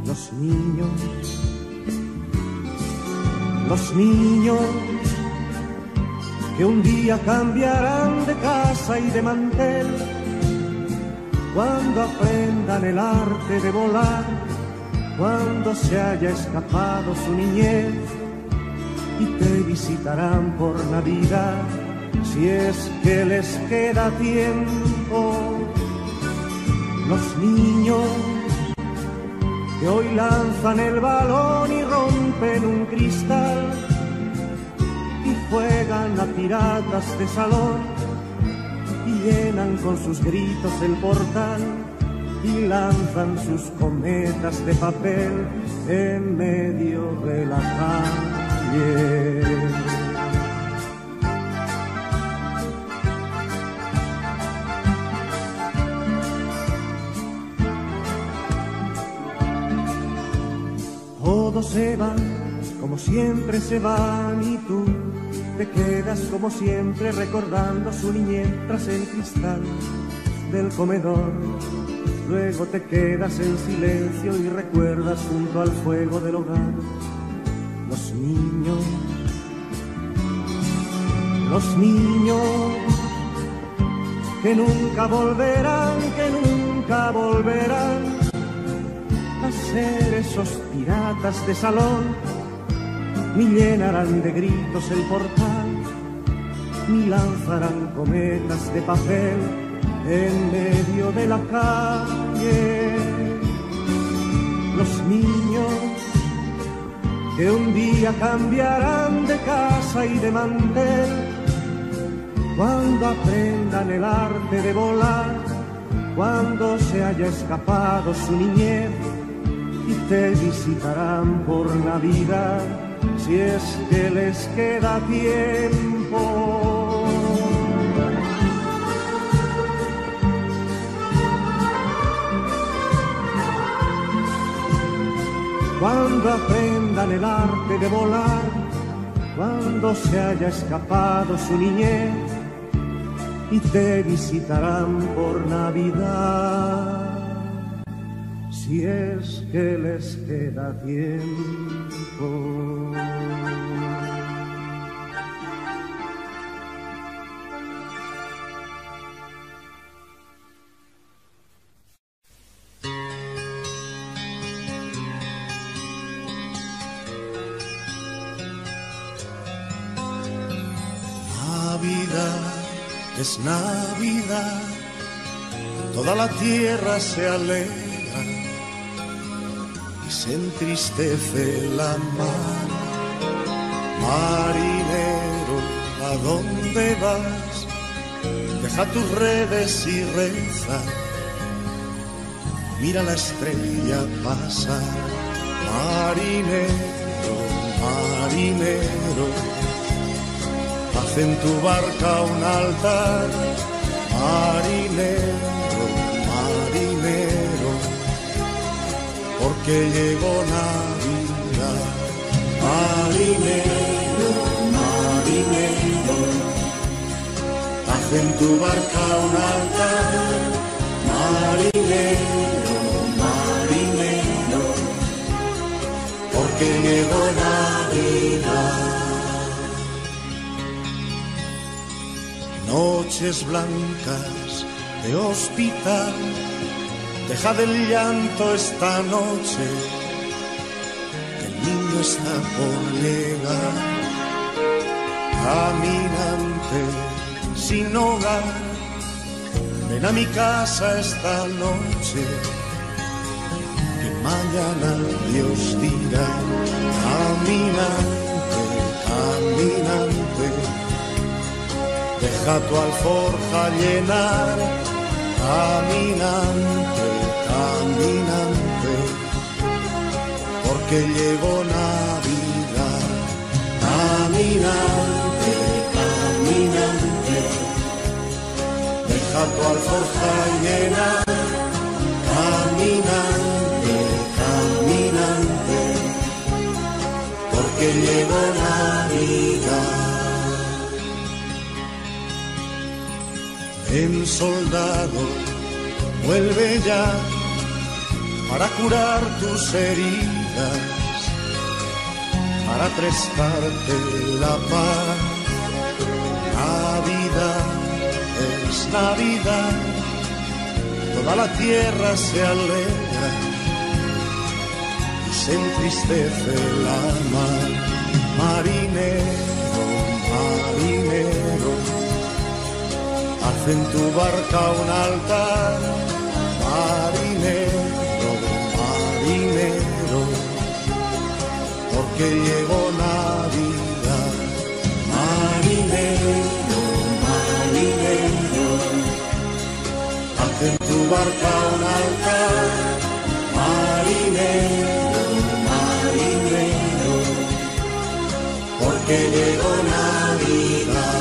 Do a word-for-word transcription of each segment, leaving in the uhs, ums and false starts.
Los niños, los niños que un día cambiarán de casa y de mantel, cuando aprendan el arte de volar, cuando se haya escapado su niñez, y te visitarán por Navidad, si es que les queda tiempo. Los niños que hoy lanzan el balón y rompen un cristal, y juegan a piratas de salón, y llenan con sus gritos el portal, y lanzan sus cometas de papel en medio de la calle. Todos se van como siempre se van, y tú te quedas como siempre recordando su niñez tras el cristal del comedor. Luego te quedas en silencio y recuerdas junto al fuego del hogar. Los niños, los niños que nunca volverán, que nunca volverán a ser esos piratas de salón, ni llenarán de gritos el portal, ni lanzarán cometas de papel en medio de la calle. Los niños que un día cambiarán de casa y de mantel, cuando aprendan el arte de volar, cuando se haya escapado su niñez, y te visitarán por Navidad, si es que les queda tiempo. Cuando aprendan el arte de volar, cuando se haya escapado su niñez, y te visitarán por Navidad, si es que les queda tiempo. Navidad es Navidad, toda la tierra se alegra y se entristece la mar. Marinero, ¿a dónde vas? Deja tus redes y reza, mira la estrella pasar. Marinero, marinero, haz en tu barca un altar. Marinero, marinero, porque llegó Navidad. Marinero, marinero, haz en tu barca un altar. Marinero, marinero, porque llegó Navidad. Noches blancas de hospital, deja del llanto esta noche, que el niño está por llegar. Caminante sin hogar, ven a mi casa esta noche, que mañana Dios dirá. Caminante, caminante, deja tu alforja llenar. Caminante, caminante, porque llegó Navidad. Caminante, caminante, deja tu alforja llenar. Caminante, caminante, porque llegó Navidad. Ven, soldado, vuelve ya, para curar tus heridas, para prestarte la paz. Navidad es Navidad, toda la tierra se alegra y se entristece la mar. Marinero, marinero, haz en tu barca un altar. Marinero, marinero, porque llegó Navidad. Marinero, marinero, haz en tu barca un altar. Marinero, marinero, porque llegó Navidad.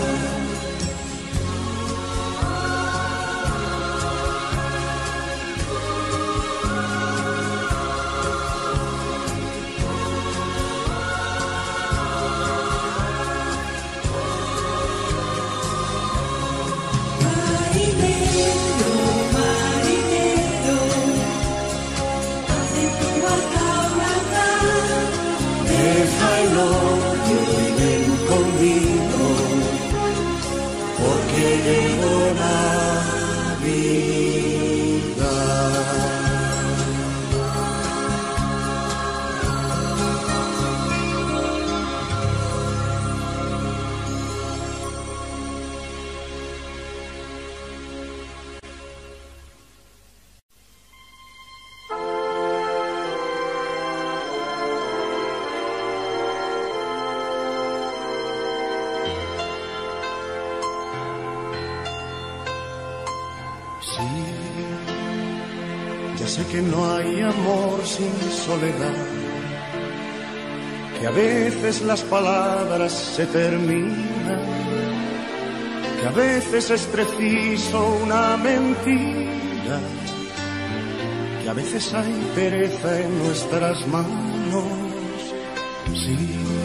Sé que no hay amor sin soledad, que a veces las palabras se terminan, que a veces es preciso una mentira, que a veces hay pereza en nuestras manos. Sí,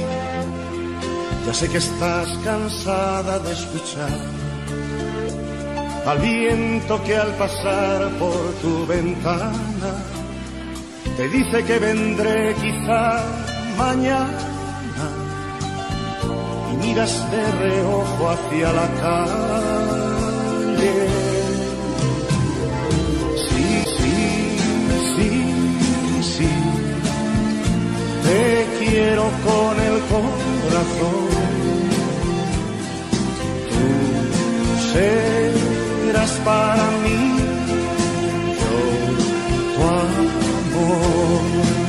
ya sé que estás cansada de escuchar al viento que al pasar por tu ventana te dice que vendré quizá mañana, y miras de reojo hacia la calle. Sí, sí, sí, sí, te quiero con el corazón. Tú serás para mí, yo tu amor.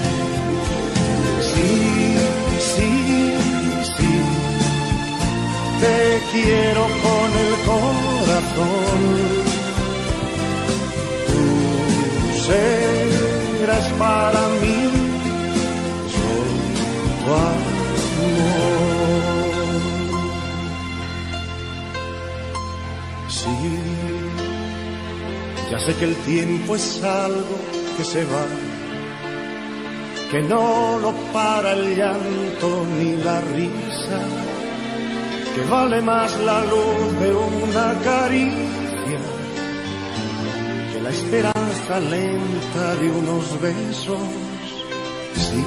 Sí, sí, sí, te quiero con el corazón. Tú serás para mí, yo tu amor. Sí, ya sé que el tiempo es algo que se va, que no lo para el llanto ni la risa, que vale más la luz de una caricia que la esperanza lenta de unos besos. Sí,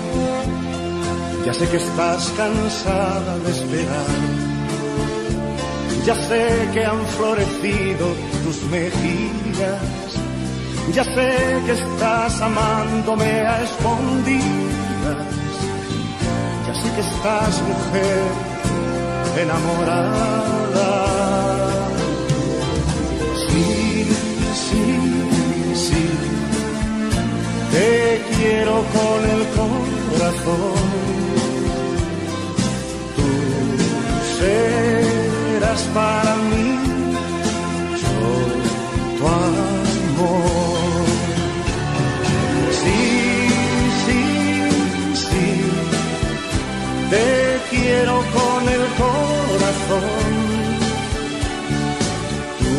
ya sé que estás cansada de esperar, ya sé que han florecido tus mejillas, ya sé que estás amándome a escondidas, ya sé que estás, mujer, enamorada. Sí, sí, sí, te quiero con el corazón. Tú serás para mí, yo tu amor. Sí, sí, sí, te quiero con el corazón. Tú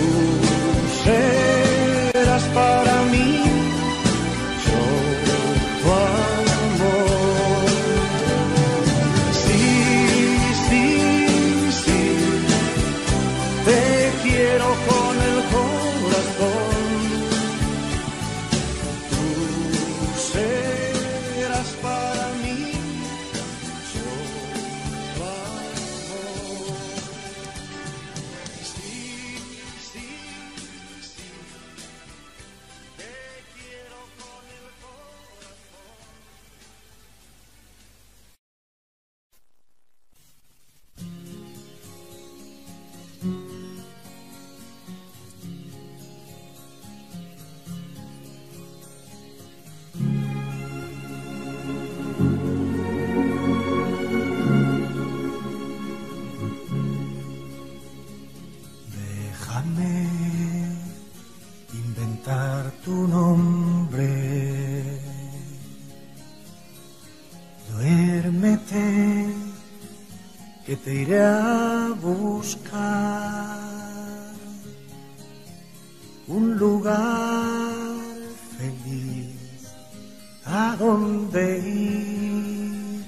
serás para mí, yo tu amor. Sí, sí, sí, te iré a buscar un lugar feliz a donde ir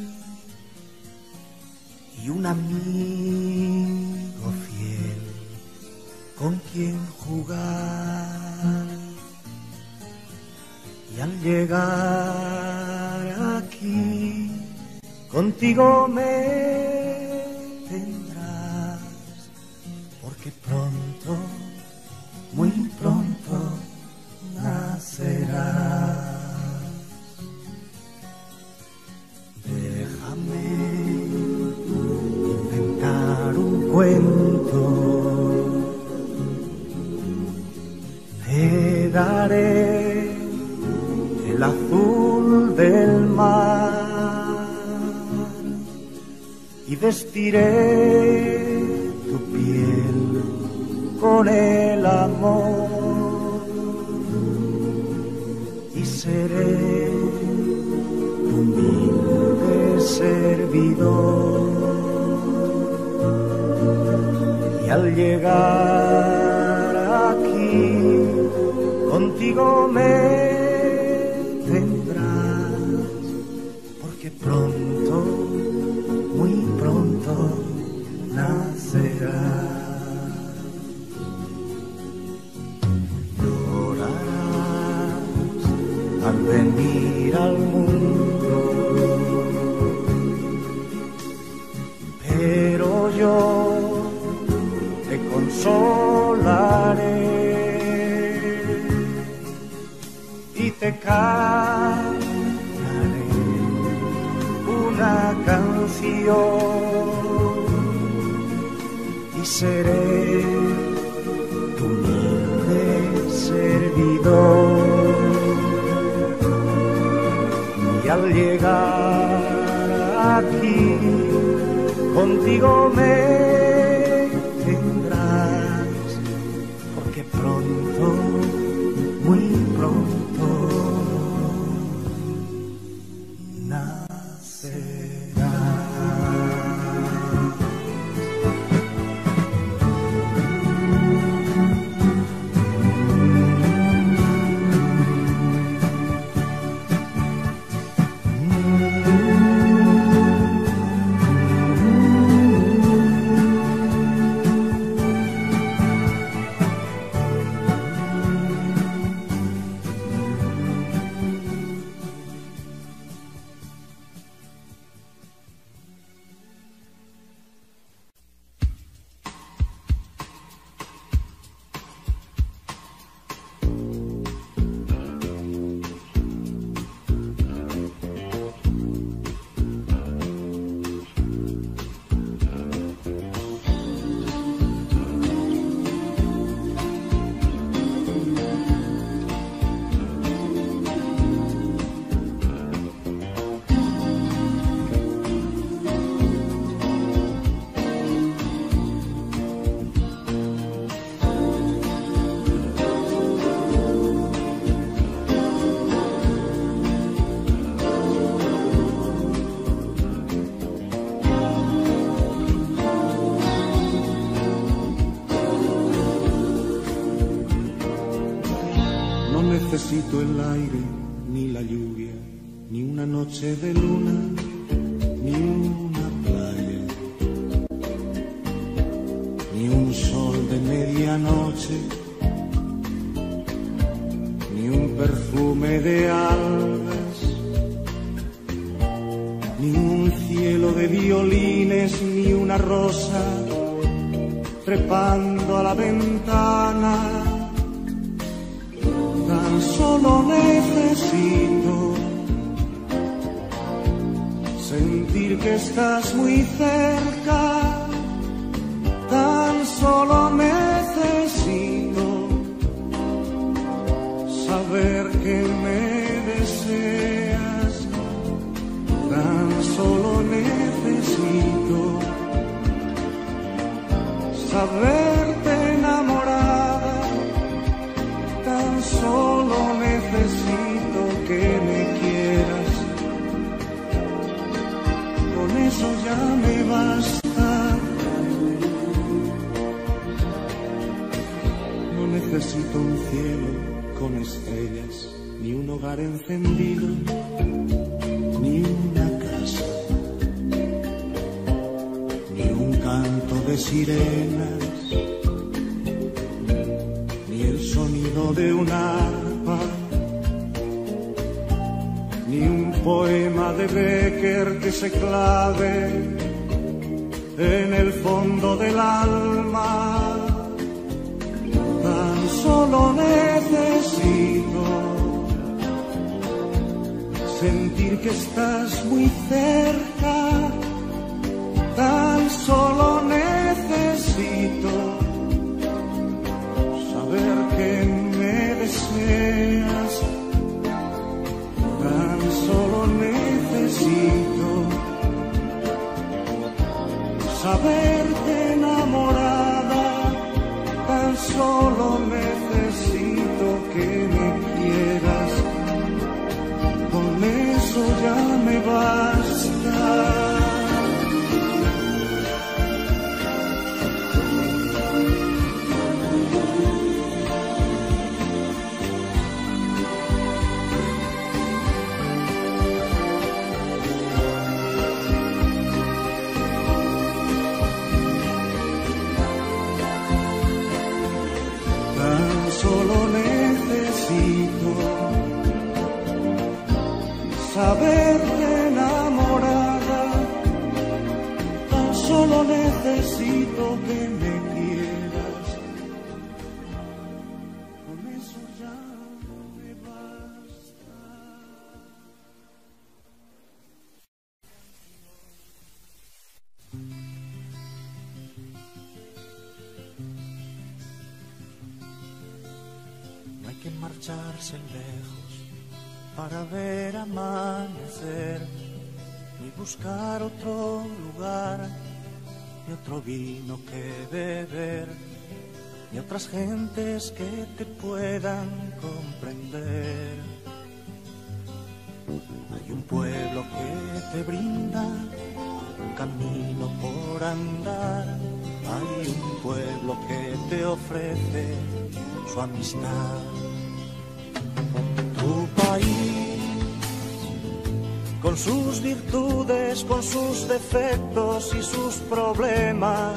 y un amigo fiel con quien jugar. Y al llegar aquí contigo me tendrás, porque pronto, muy pronto nacerás. Déjame inventar un cuento, te daré el azul del mar y vestiré tu piel con el amor y seré tu humilde servidor. Y al llegar aquí contigo me tendrás, porque pronto, muy pronto nacerás. Al venir al mundo, pero yo te consolaré y te cantaré una canción y seré tu humilde servidor. Y al llegar aquí contigo me tendrás, porque pronto, muy pronto nacerás. necesito el aire, ni la lluvia, ni una noche de luna, ni una playa, ni un sol de medianoche, ni un perfume de algas, ni un cielo de violines, ni una rosa trepando a la ventana. Tan solo necesito sentir que estás muy cerca. Tan solo necesito saber que me deseas. Tan solo necesito saberte enamorada. Tan solo necesito que me quieras. Con eso ya me basta. pretendido ni una casa, ni un canto de sirenas, ni el sonido de un arpa, ni un poema de Becker que se clave en el fondo del alma. Tan solo necesito sentir que estás muy cerca. Tan solo necesito saber que me deseas. Tan solo necesito saberte enamorada. Tan solo necesito que me quieras. Con eso ya me basta. Solo necesito saberte enamorada. Tan solo necesito que me quieras. Con eso ya me basta. No hay que marcharse lejos para ver amanecer, ni buscar otro lugar, ni otro vino que beber, ni otras gentes que te puedan comprender. Hay un pueblo que te brinda un camino por andar, hay un pueblo que te ofrece su amistad. Tu país, con sus virtudes, con sus defectos y sus problemas.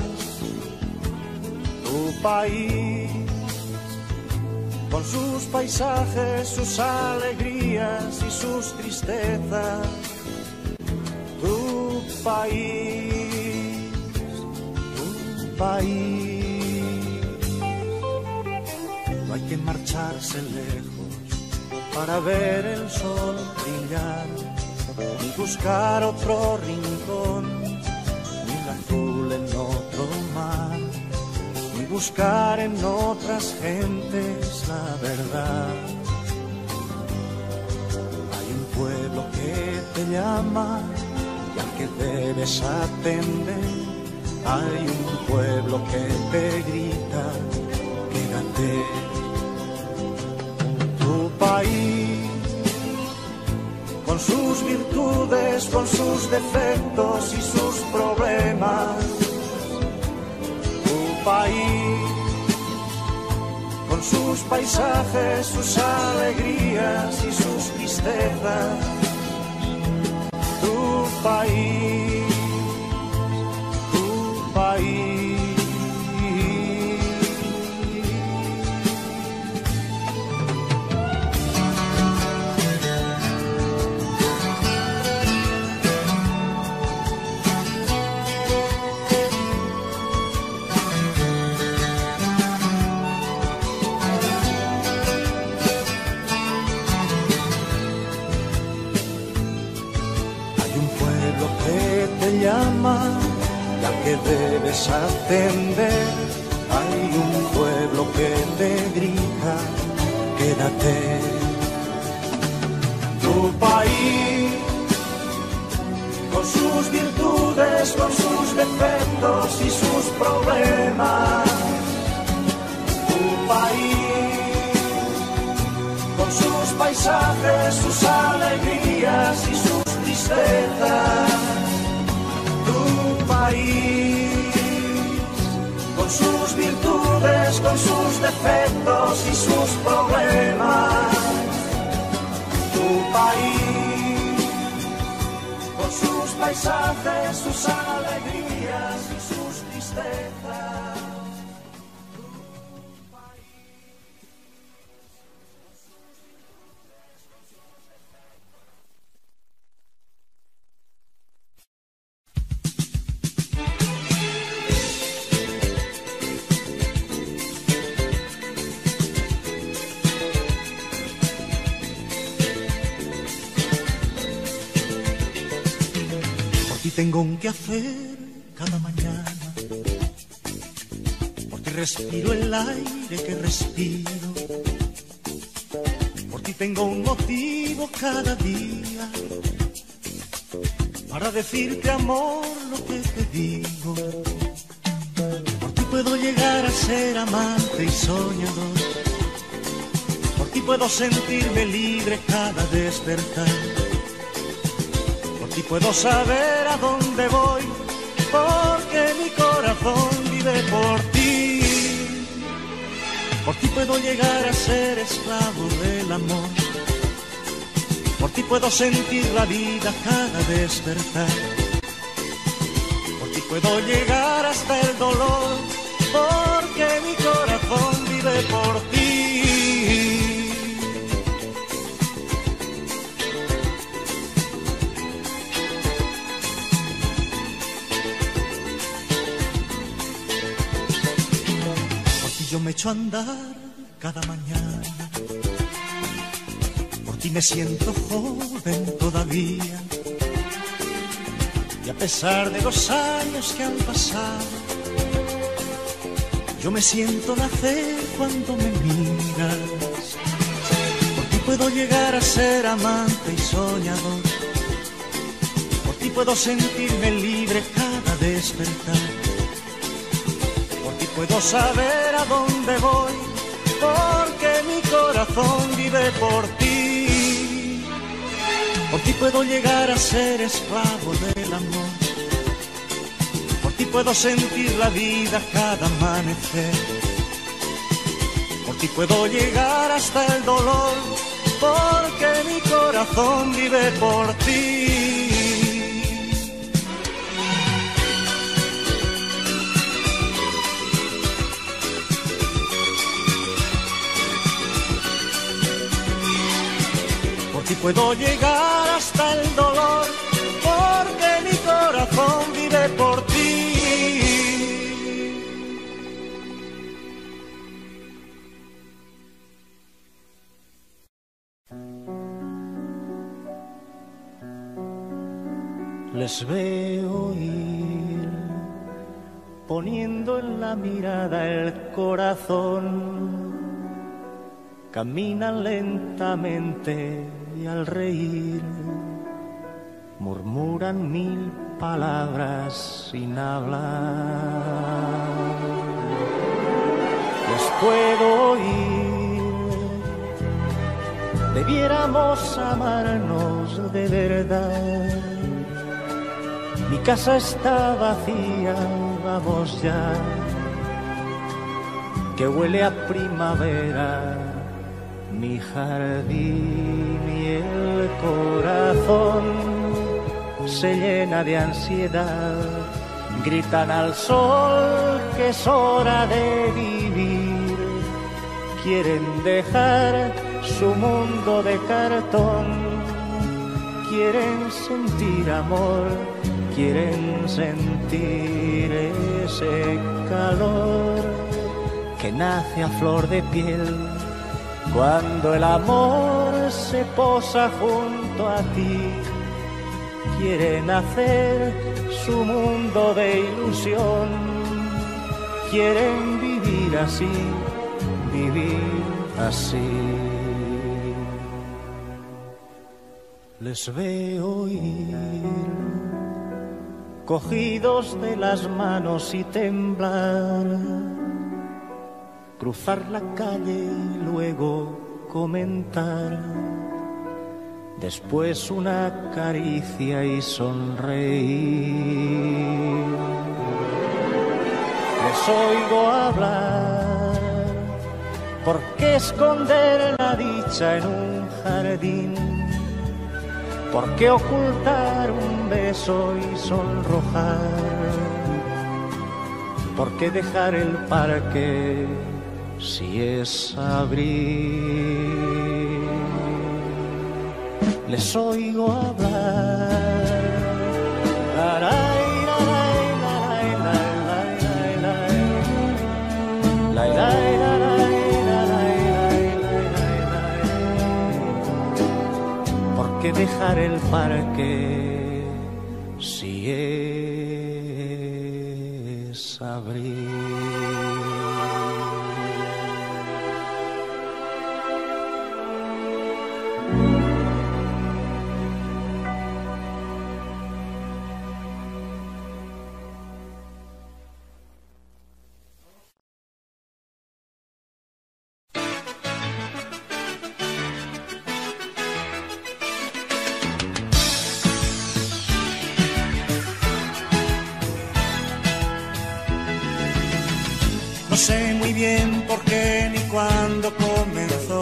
Tu país, con sus paisajes, sus alegrías y sus tristezas. Tu país, tu país. No hay que marcharse lejos para ver el sol brillar, ni buscar otro rincón, ni el azul en otro mar, ni buscar en otras gentes la verdad. Hay un pueblo que te llama y al que debes atender. Hay un pueblo que te grita, quédate. Tu país, con sus virtudes, con sus defectos y sus problemas. Tu país, con sus paisajes, sus alegrías y sus tristezas. Tu país, tu país. Llama y al que debes atender. Hay un pueblo que te grita, quédate. Tu país, con sus virtudes, con sus defectos y sus problemas. Tu país, con sus paisajes, sus alegrías y sus tristezas. Tu país, con sus virtudes, con sus defectos y sus problemas. Tu país, con sus paisajes, sus alegrías y sus tristezas. Tengo un que hacer cada mañana, por ti respiro el aire que respiro, por ti tengo un motivo cada día, para decirte amor lo que te digo, por ti puedo llegar a ser amante y soñador, por ti puedo sentirme libre cada despertar. Y puedo saber a dónde voy, porque mi corazón vive por ti. Por ti puedo llegar a ser esclavo del amor. Por ti puedo sentir la vida cada despertar. Por ti puedo llegar hasta el dolor, porque mi corazón vive por ti. Yo me echo a andar cada mañana, por ti me siento joven todavía, y a pesar de los años que han pasado, yo me siento nacer cuando me miras. Por ti puedo llegar a ser amante y soñador, por ti puedo sentirme libre cada despertar. Puedo saber a dónde voy, porque mi corazón vive por ti. Por ti puedo llegar a ser esclavo del amor. Por ti puedo sentir la vida cada amanecer. Por ti puedo llegar hasta el dolor, porque mi corazón vive por ti. Y puedo llegar hasta el dolor, porque mi corazón vive por ti. Les veo ir, poniendo en la mirada el corazón. Caminan lentamente y al reír murmuran mil palabras sin hablar. Les puedo oír, debiéramos amarnos de verdad. Mi casa está vacía, vamos ya, que huele a primavera mi jardín, y el corazón se llena de ansiedad. Gritan al sol que es hora de vivir. Quieren dejar su mundo de cartón. Quieren sentir amor, quieren sentir ese calor que nace a flor de piel cuando el amor se posa junto a ti. Quieren hacer su mundo de ilusión, quieren vivir así, vivir así. Les veo ir, cogidos de las manos y temblar, cruzar la calle y luego comentar, después una caricia y sonreír. Les oigo hablar, ¿por qué esconder la dicha en un jardín? ¿Por qué ocultar un beso y sonrojar? ¿Por qué dejar el parque si es abril? Les oigo hablar. La, la, la, la, la, la, la, la, la, ¿por qué dejar el parque si es abril? No sé muy bien por qué ni cuándo comenzó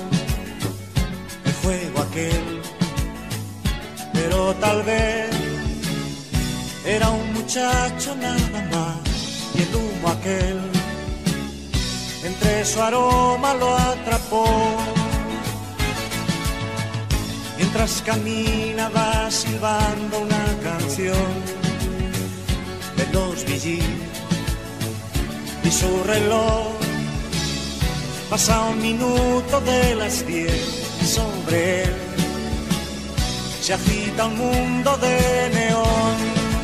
el juego aquel, pero tal vez era un muchacho nada más y el humo aquel entre su aroma lo atrapó. Mientras caminaba silbando una canción de los Bee Gees, y su reloj pasa un minuto de las diez y sobre él se agita un mundo de neón.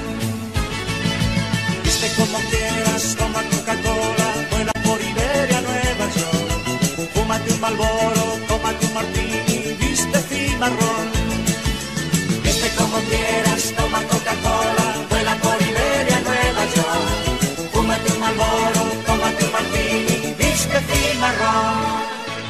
Viste como quieras, toma Coca-Cola, vuela por Iberia, Nueva York. Fúmate un Marlboro, tómate un martini, viste cimarrón. Viste como quieras, toma Coca-Cola, vuela por Iberia, Nueva York. Fúmate un Marlboro, tómate un martini, viste cimarrón.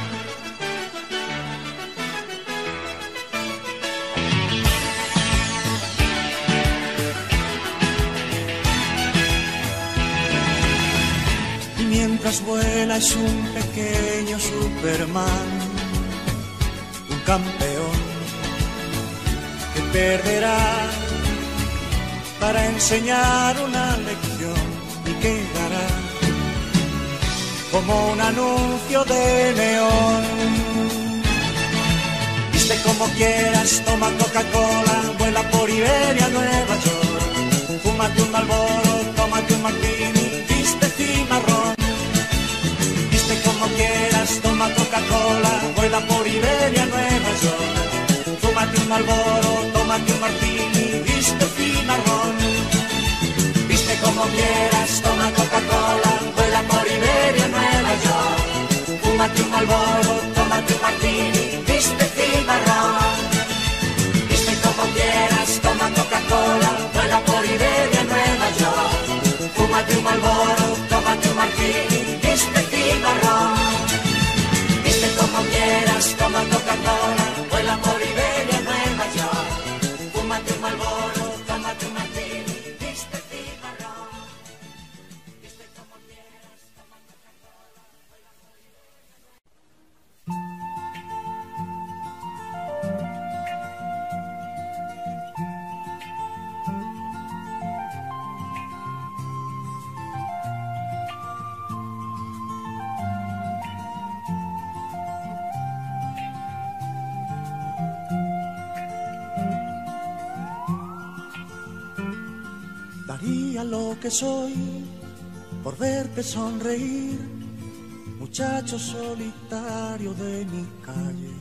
Y mientras vuela es un pequeño Superman, un campeón que perderá para enseñar una lección y quedará como un anuncio de neón. Viste como quieras, toma Coca-Cola, vuela por Iberia, Nueva York. Fúmate un Marlboro, tómate un martini, viste cimarrón. Viste como quieras, toma Coca-Cola, vuela por Iberia, Nueva York. Fúmate un Marlboro, tómate un martini, viste cimarrón. Viste como quieras, toma Coca-Cola, vuela por Iberia, Nueva York. Fúmate un Marlboro, tómate un martini, viste cimarrón. Viste como quieras, toma Coca-Cola, vuela por Iberia, Nueva York. Fúmate un Marlboro, tómate un martini, viste cimarrón. Viste como quieras, toma Coca-Cola, vuela por Iberia, Nueva York. Fúmate un Marlboro, tómate un martini, viste cimarrón. Viste como quieras, toma Coca-Cola, vuela por Iberia. Daría lo que soy por verte sonreír, muchacho solitario de mi calle.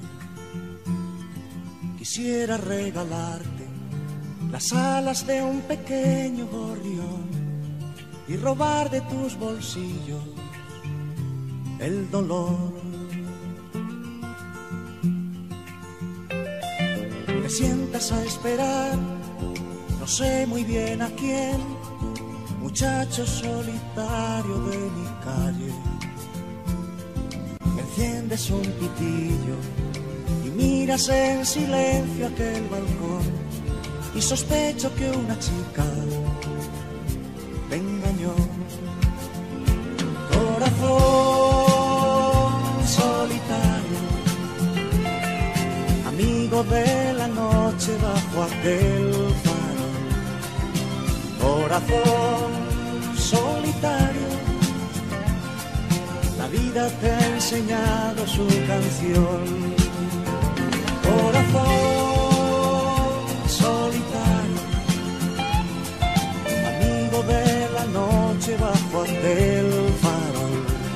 Quisiera regalarte las alas de un pequeño gorrión y robar de tus bolsillos el dolor. Te sientas a esperar, no sé muy bien a quién, muchacho solitario de mi calle. Enciendes un pitillo y miras en silencio aquel balcón y sospecho que una chica te engañó. Corazón solitario, amigo de la noche va bajo aquel faro. Corazón solitario, la vida te ha enseñado su canción. Corazón solitario, amigo de la noche bajo aquel farol.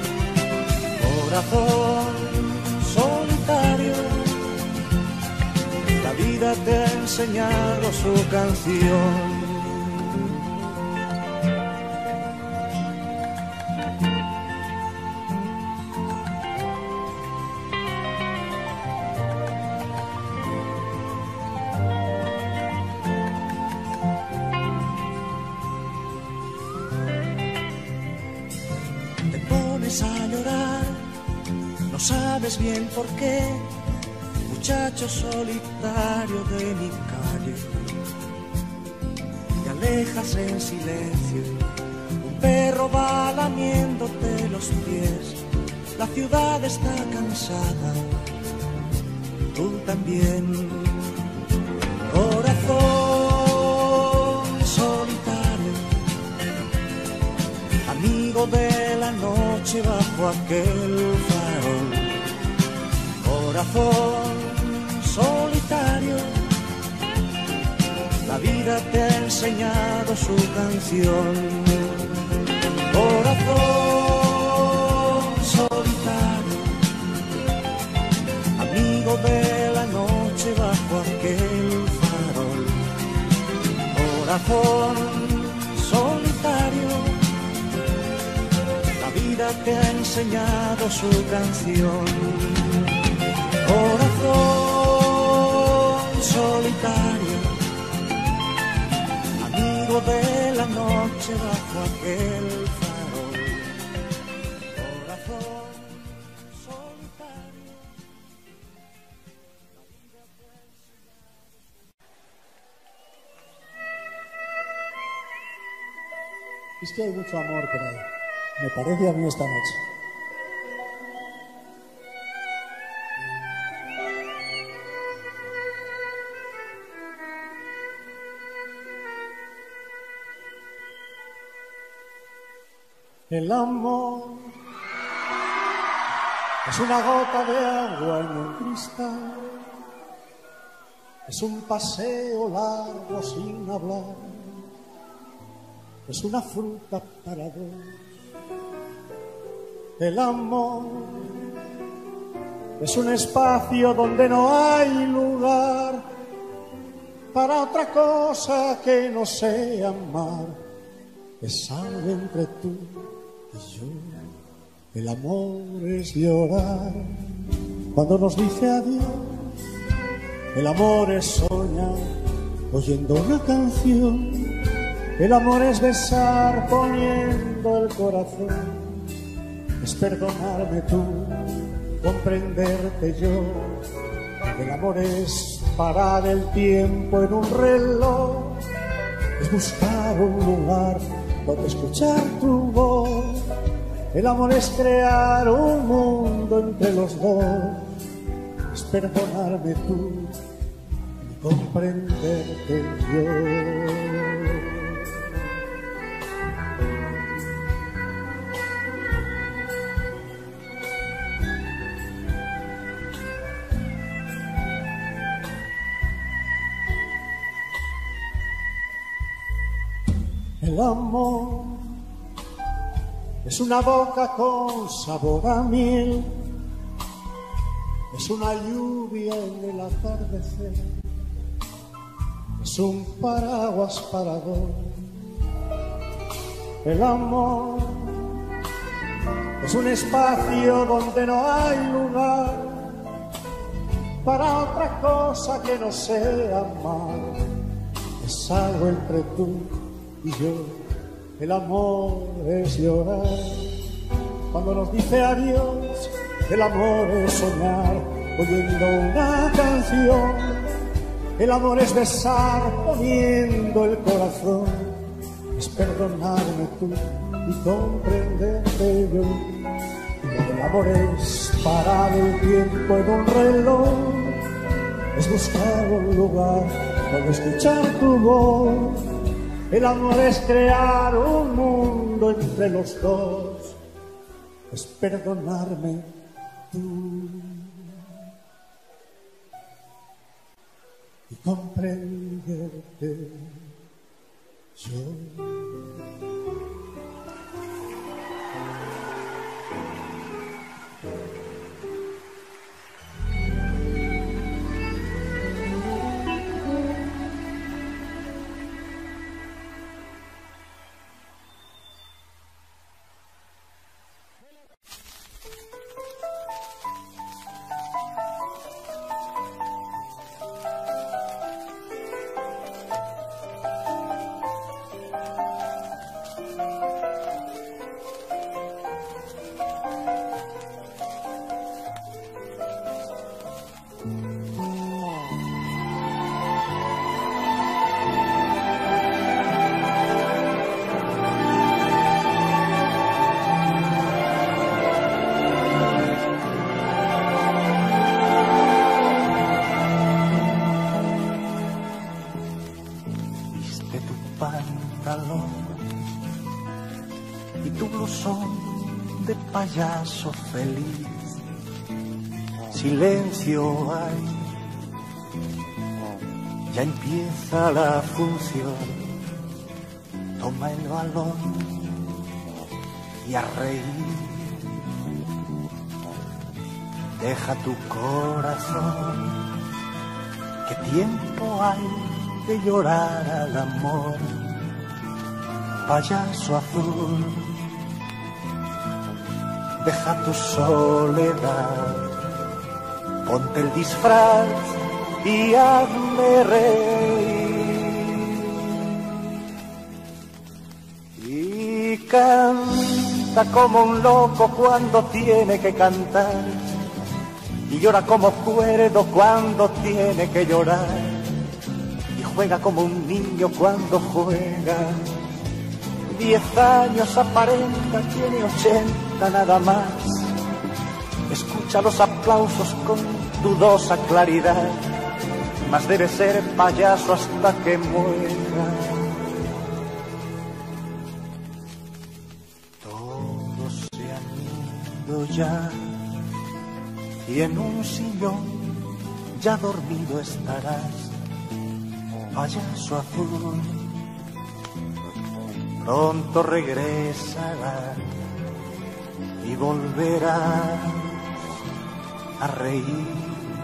Corazón solitario, la vida te ha enseñado su canción. A llorar, no sabes bien por qué, muchacho solitario de mi calle. Te alejas en silencio, un perro va lamiéndote los pies. La ciudad está cansada, tú también. Corazón solitario, amigo de la noche bajo aquel farol. Corazón solitario, la vida te ha enseñado su canción. Corazón solitario, amigo de la noche bajo aquel farol. Corazón solitario, la vida te ha enseñado su canción. Corazón solitario, amigo de la noche bajo aquel farol. Corazón solitario, la vida te ha enseñado. Es que hay mucho amor por ahí, me parece a mí esta noche. El amor es una gota de agua en un cristal, es un paseo largo sin hablar, es una fruta para dos. El amor es un espacio donde no hay lugar para otra cosa que no sea amar. Es algo entre tú y yo. El amor es llorar cuando nos dice adiós. El amor es soñar oyendo una canción. El amor es besar poniendo el corazón. Es perdonarme tú, comprenderte yo. El amor es parar el tiempo en un reloj. Es buscar un lugar donde escuchar tu voz. El amor es crear un mundo entre los dos. Es perdonarme tú y comprenderte yo. El amor es una boca con sabor a miel, es una lluvia en el atardecer, es un paraguas para dos. El amor es un espacio donde no hay lugar para otra cosa que no sea amar. Es algo entre tú y yo. El amor es llorar cuando nos dice adiós. El amor es soñar oyendo una canción. El amor es besar poniendo el corazón. Es perdonarme tú y comprenderte yo. El amor es parar el tiempo en un reloj. Es buscar un lugar con escuchar tu voz. El amor es crear un mundo entre los dos, es perdonarme tú y comprenderte yo. Y tu blusón de payaso feliz, silencio hay, ya empieza la función, toma el balón y a reír, deja tu corazón, que tiempo hay de llorar al amor, payaso azul. Deja tu soledad, ponte el disfraz y hazme reír. Y canta como un loco cuando tiene que cantar, y llora como cuerdo cuando tiene que llorar, y juega como un niño cuando juega. Diez años aparenta, tiene ochenta nada más. Escucha los aplausos con dudosa claridad, mas debe ser payaso hasta que muera. Todos se han ido ya, y en un sillón ya dormido estarás, payaso azul. Pronto regresará y volverá a reír.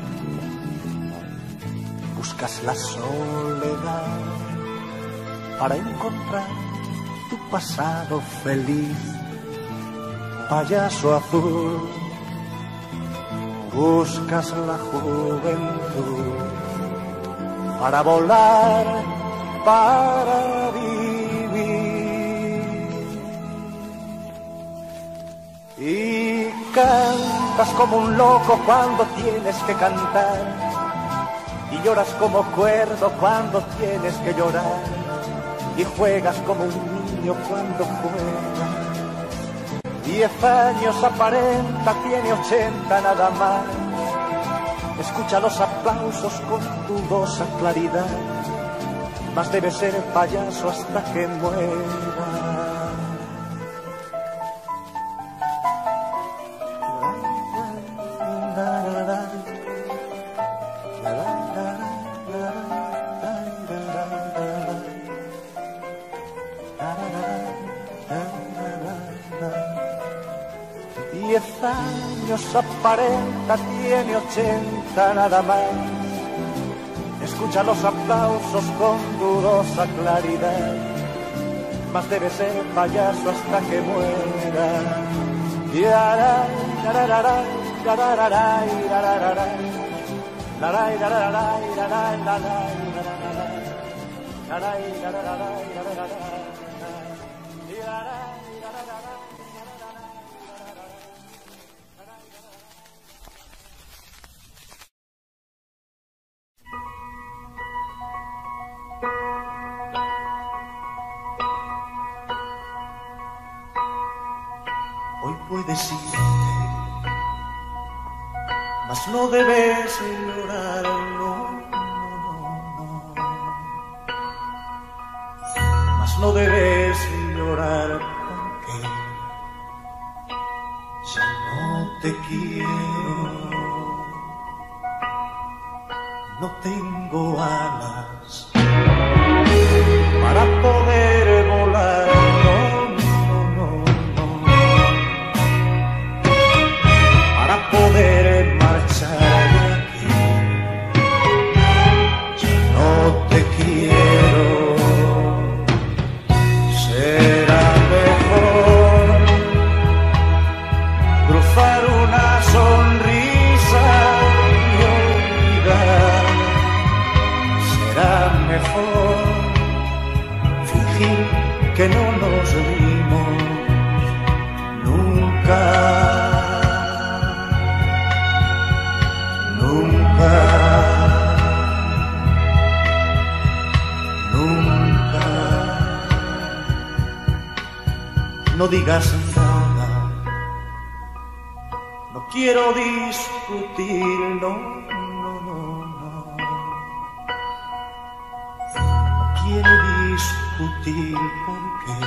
Buscas la soledad para encontrar tu pasado feliz, payaso azul. Buscas la juventud para volar, para vivir. Y cantas como un loco cuando tienes que cantar, y lloras como cuerdo cuando tienes que llorar, y juegas como un niño cuando juegas. Diez años aparenta, tiene ochenta nada más. Escucha los aplausos con dudosa claridad, mas debe ser payaso hasta que muera. Diez años aparenta, tiene ochenta nada más. Escucha los aplausos con dudosa claridad, mas debe ser payaso hasta que muera. Yaray, yarararay, yarararay, yarararay, laray, yarararay, yarararay, laray, yarararay, laray, yarararay, yarararay, yaray, yarararay. Hoy puedes irte, mas no debes llorar, no, no, no, no. no debes llorar porque ya no te quiero. No tengo alas para poder volar, no, no, no, no, para poder marchar de aquí. Ya no te quiero. Será mejor cruzar una sonrisa y olvidar. Será mejor fingir que no nos vimos nunca, nunca, nunca. No digas nada, no quiero discutir, no, no, no, no. No quiero discutir porque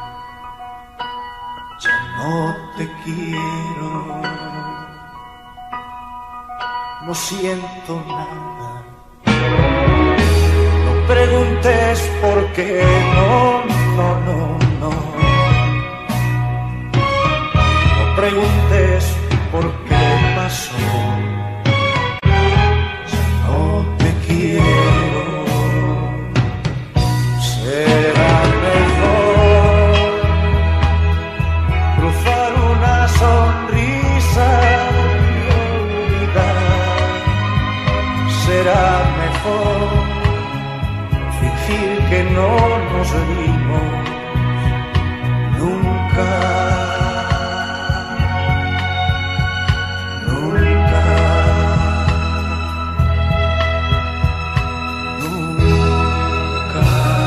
ya no te quiero. No siento nada. No preguntes por qué, no, no, no, no. No preguntes por qué pasó. Ya no te quiero. Será mejor cruzar una sonrisa y olvidar. Será mejor fingir que no nos vimos nunca, nunca, nunca.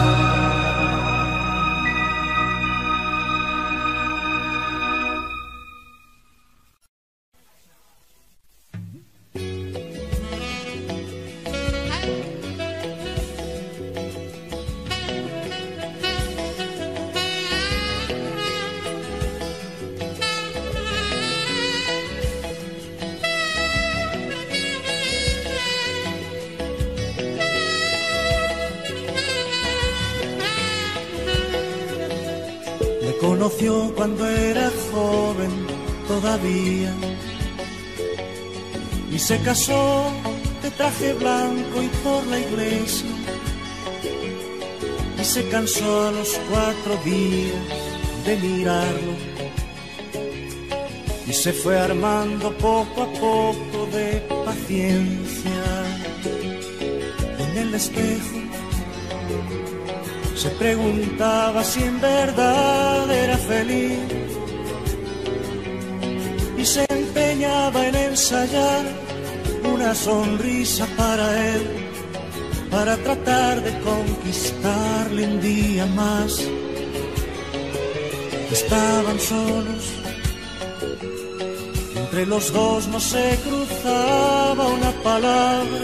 Me conoció cuando era joven todavía y se casó de traje blanco y por la iglesia, y se cansó a los cuatro días de mirarlo y se fue armando poco a poco de paciencia. En el espejo se preguntaba si en verdad era feliz y se empeñaba en ensayar una sonrisa para él, para tratar de conquistarle un día más. Estaban solos, entre los dos no se cruzaba una palabra.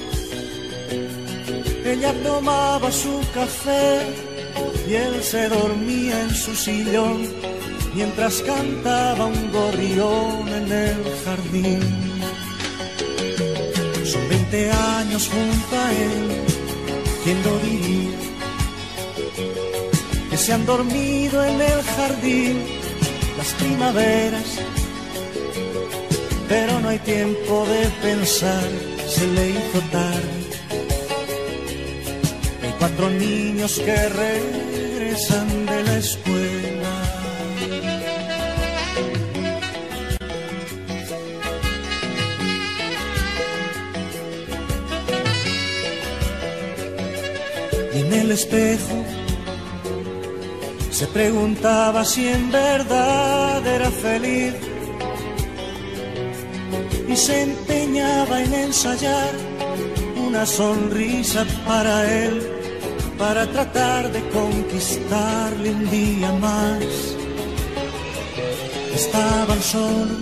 Ella tomaba su café y él se dormía en su sillón mientras cantaba un gorrión en el jardín. Son veinte años junto a él, ¿quién lo diría? Que se han dormido en el jardín las primaveras, pero no hay tiempo de pensar, se le hizo tarde. Hay cuatro niños que regresan de la escuela. Y en el espejo se preguntaba si en verdad era feliz y se empeñaba en ensayar una sonrisa para él, para tratar de conquistarle un día más. Estaban solos,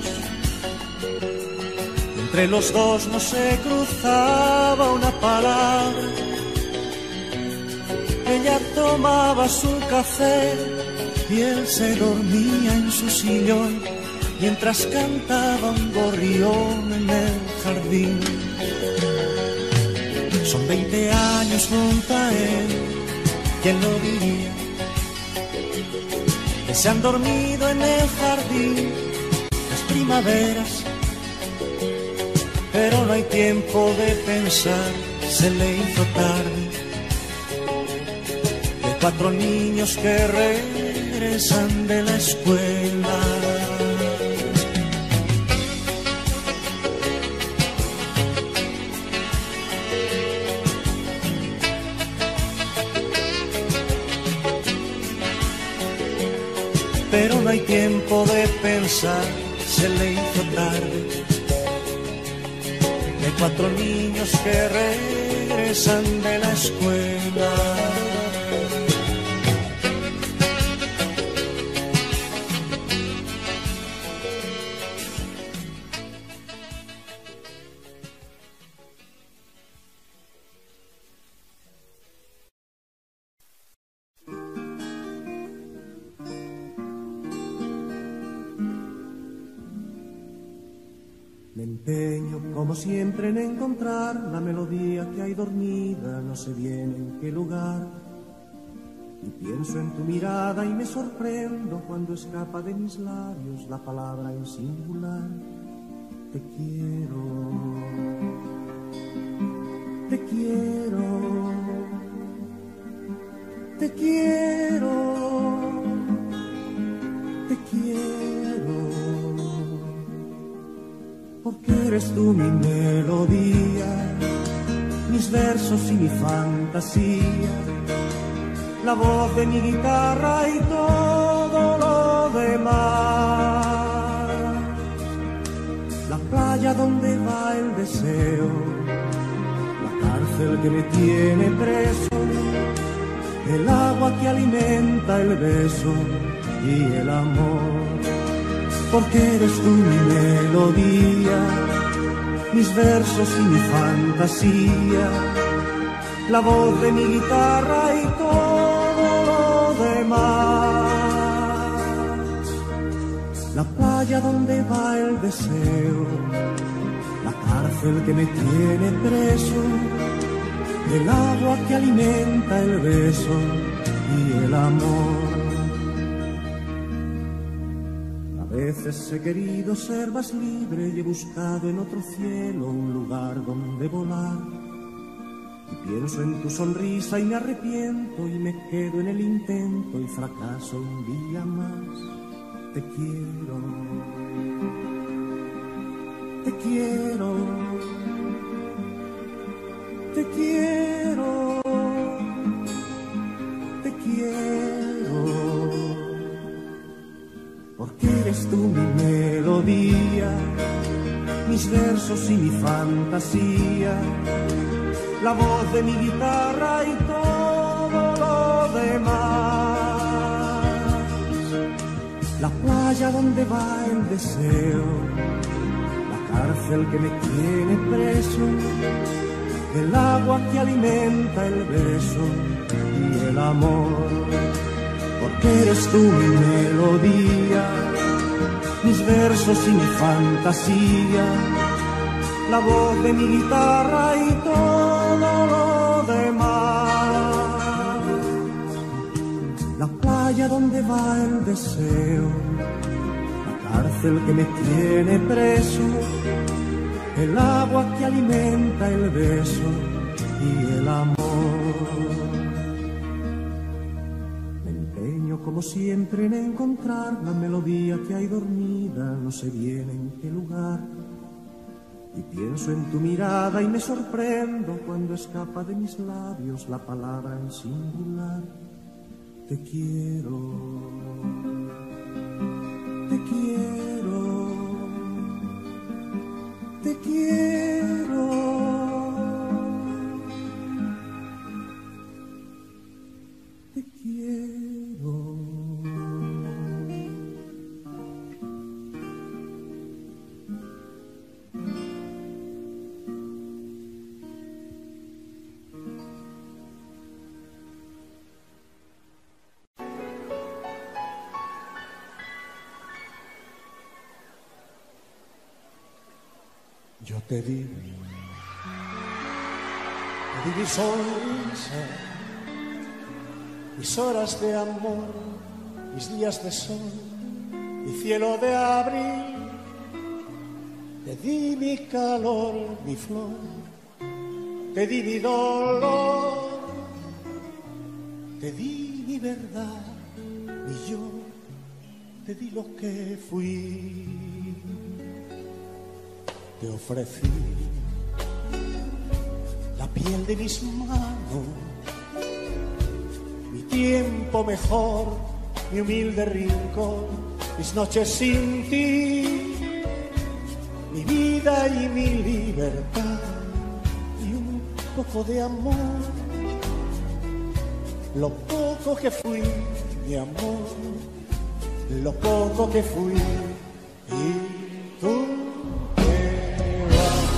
entre los dos no se cruzaba una palabra. Ella tomaba su café y él se dormía en su sillón mientras cantaba un gorrión en el jardín. Son veinte años junto a él, ¿quién lo diría? Que se han dormido en el jardín las primaveras, pero no hay tiempo de pensar, se le hizo tarde. De cuatro niños que regresan de la escuela. Pero no hay tiempo de pensar, se le hizo tarde. De cuatro niños que regresan de la escuela. Me empeño, como siempre, en encontrar la melodía que hay dormida, no sé bien en qué lugar. Y pienso en tu mirada y me sorprendo cuando escapa de mis labios la palabra en singular. Te quiero, te quiero, te quiero, te quiero. Porque eres tú mi melodía, mis versos y mi fantasía, la voz de mi guitarra y todo lo demás. La playa donde va el deseo, la cárcel que me tiene preso, el agua que alimenta el beso y el amor. Porque eres tú mi melodía, mis versos y mi fantasía, la voz de mi guitarra y todo lo demás. La playa donde va el deseo, la cárcel que me tiene preso, el agua que alimenta el beso y el amor. A veces he querido ser más libre y he buscado en otro cielo un lugar donde volar. Y pienso en tu sonrisa y me arrepiento y me quedo en el intento y fracaso un día más. Te quiero, te quiero, te quiero, te quiero. Porque eres tú mi melodía, mis versos y mi fantasía, la voz de mi guitarra y todo lo demás. La playa donde va el deseo, la cárcel que me tiene preso, el agua que alimenta el beso y el amor. Porque eres tú mi melodía, mis versos y mi fantasía, la voz de mi guitarra y todo lo demás. La playa donde va el deseo, la cárcel que me tiene preso, el agua que alimenta el beso y el amor. Como siempre en encontrar la melodía que hay dormida, no sé bien en qué lugar. Y pienso en tu mirada y me sorprendo cuando escapa de mis labios la palabra en singular. Te quiero, te quiero, te quiero, te quiero. Yo te di, te di mi sonrisa, mis horas de amor, mis días de sol, mi cielo de abril. Te di mi calor, mi flor, te di mi dolor, te di mi verdad, mi yo, te di lo que fui. Te ofrecí la piel de mis manos, mi tiempo mejor, mi humilde rincón, mis noches sin ti, mi vida y mi libertad, y un poco de amor, lo poco que fui, mi amor, lo poco que fui. Y tú te vas,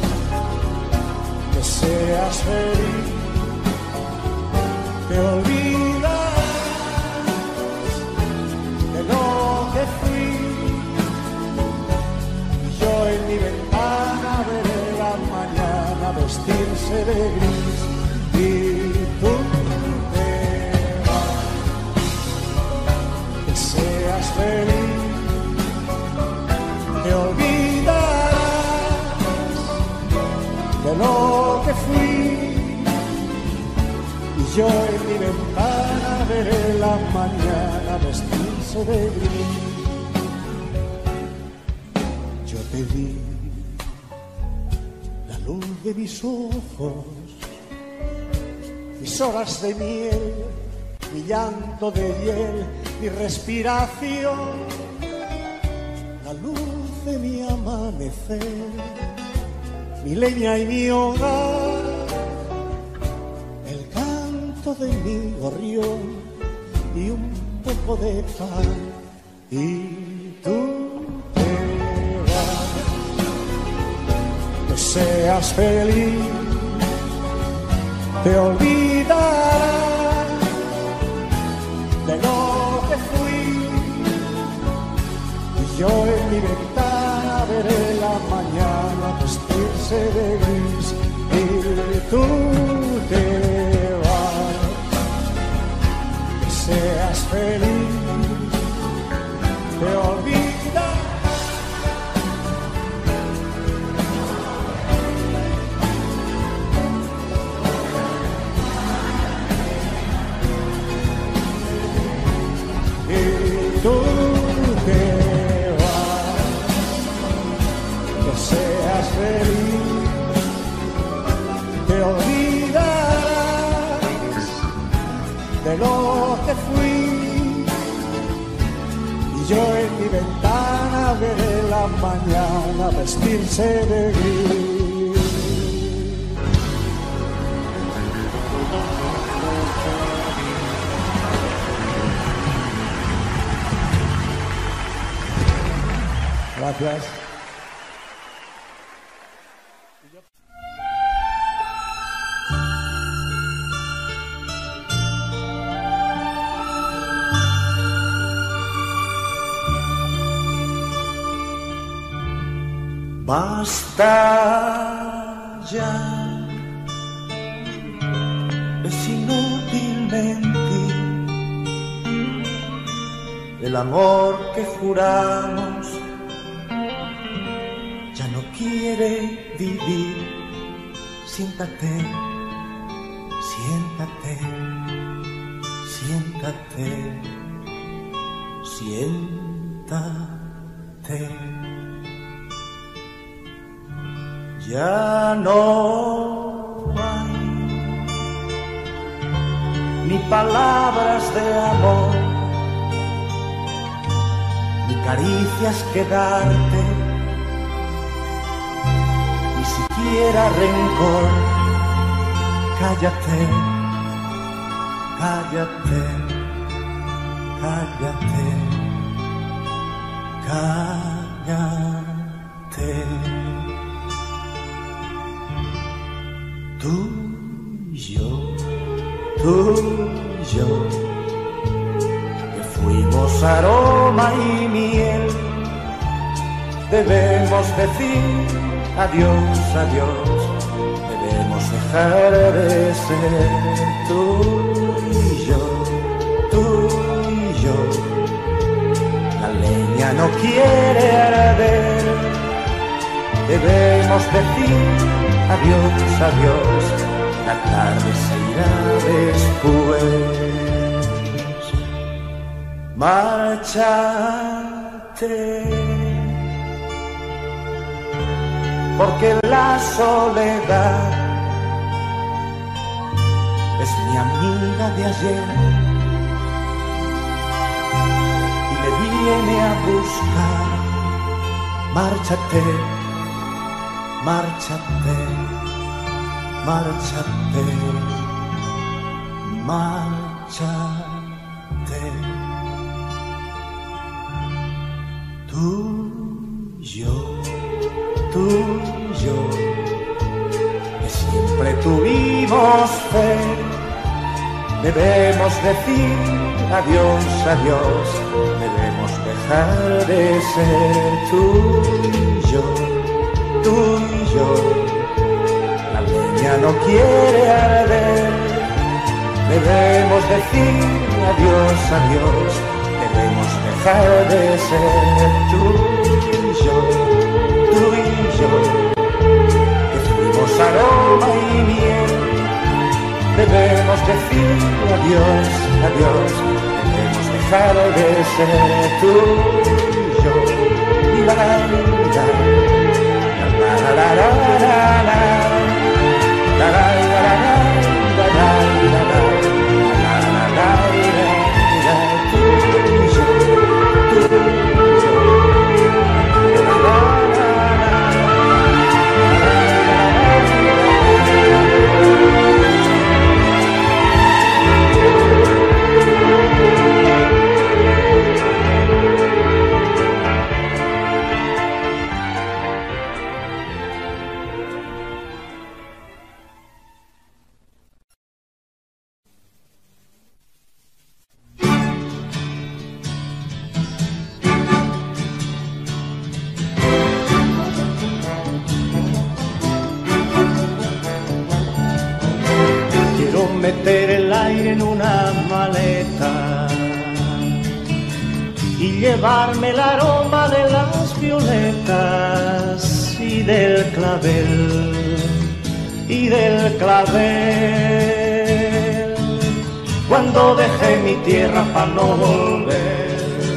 que seas feliz, te olvidas de lo que fui. En mi ventana veré la mañana vestirse de gris y tú te vas, que seas feliz, te olvidarás de lo que fui y yo en mi ventana veré la mañana vestirse de gris. Te di la luz de mis ojos, mis horas de miel, mi llanto de hiel, mi respiración, la luz de mi amanecer, mi leña y mi hogar, el canto de mi gorrión y un poco de pan. Y tú seas feliz, te olvidarás de lo que fui y yo en mi ventana veré la mañana vestirse de gris y tú te vas, que seas feliz, te olvidarás. Tú te vas, que seas feliz, te olvidarás de lo que fui y yo en mi ventana veré la mañana vestirse de gris. Gracias. Basta ya, es inútil mentir, el amor que juramos no quiere vivir. Siéntate, siéntate, siéntate, siéntate. Ya no hay ni palabras de amor, ni caricias que darte, siquiera rencor. Cállate, cállate, cállate, cállate. Tú y yo, tú y yo, que fuimos aroma y miel, debemos decir adiós, adiós, debemos dejar de ser tú y yo, tú y yo. La leña no quiere arder, debemos decir adiós, adiós, la tarde se irá después. Márchate, porque la soledad es mi amiga de ayer y me viene a buscar. Márchate, márchate, márchate, márchate. Tú y yo, tú y yo, que siempre tuvimos fe, debemos decir adiós, adiós, debemos dejar de ser tú y yo, tú y yo. La leña no quiere arder, debemos decir adiós, adiós, debemos dejar de ser tú y yo, tú y yo, que fuimos aroma y miel. Debemos decir adiós, adiós, debemos dejar de ser tú y yo. Y la la la la la la la la la la meter el aire en una maleta y llevarme el aroma de las violetas y del clavel, y del clavel, cuando dejé mi tierra para no volver.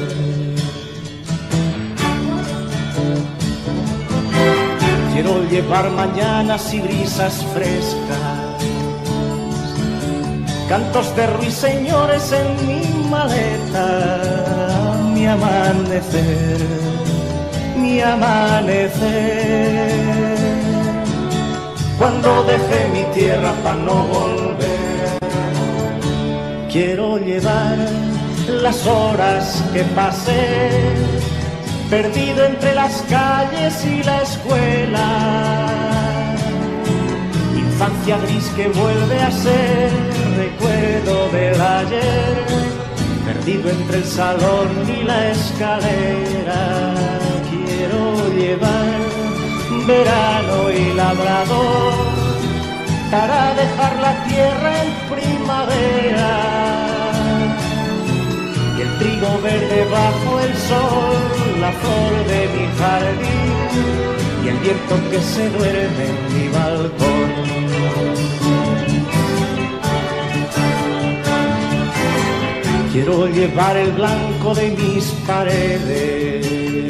Quiero llevar mañanas y brisas frescas, cantos de ruiseñores en mi maleta, mi amanecer, mi amanecer, cuando dejé mi tierra para no volver. Quiero llevar las horas que pasé, perdido entre las calles y la escuela, infancia gris que vuelve a ser recuerdo del ayer, perdido entre el salón y la escalera. Quiero llevar verano y labrador para dejar la tierra en primavera, y el trigo verde bajo el sol, la flor de mi jardín y el viento que se duerme en mi balcón. Quiero llevar el blanco de mis paredes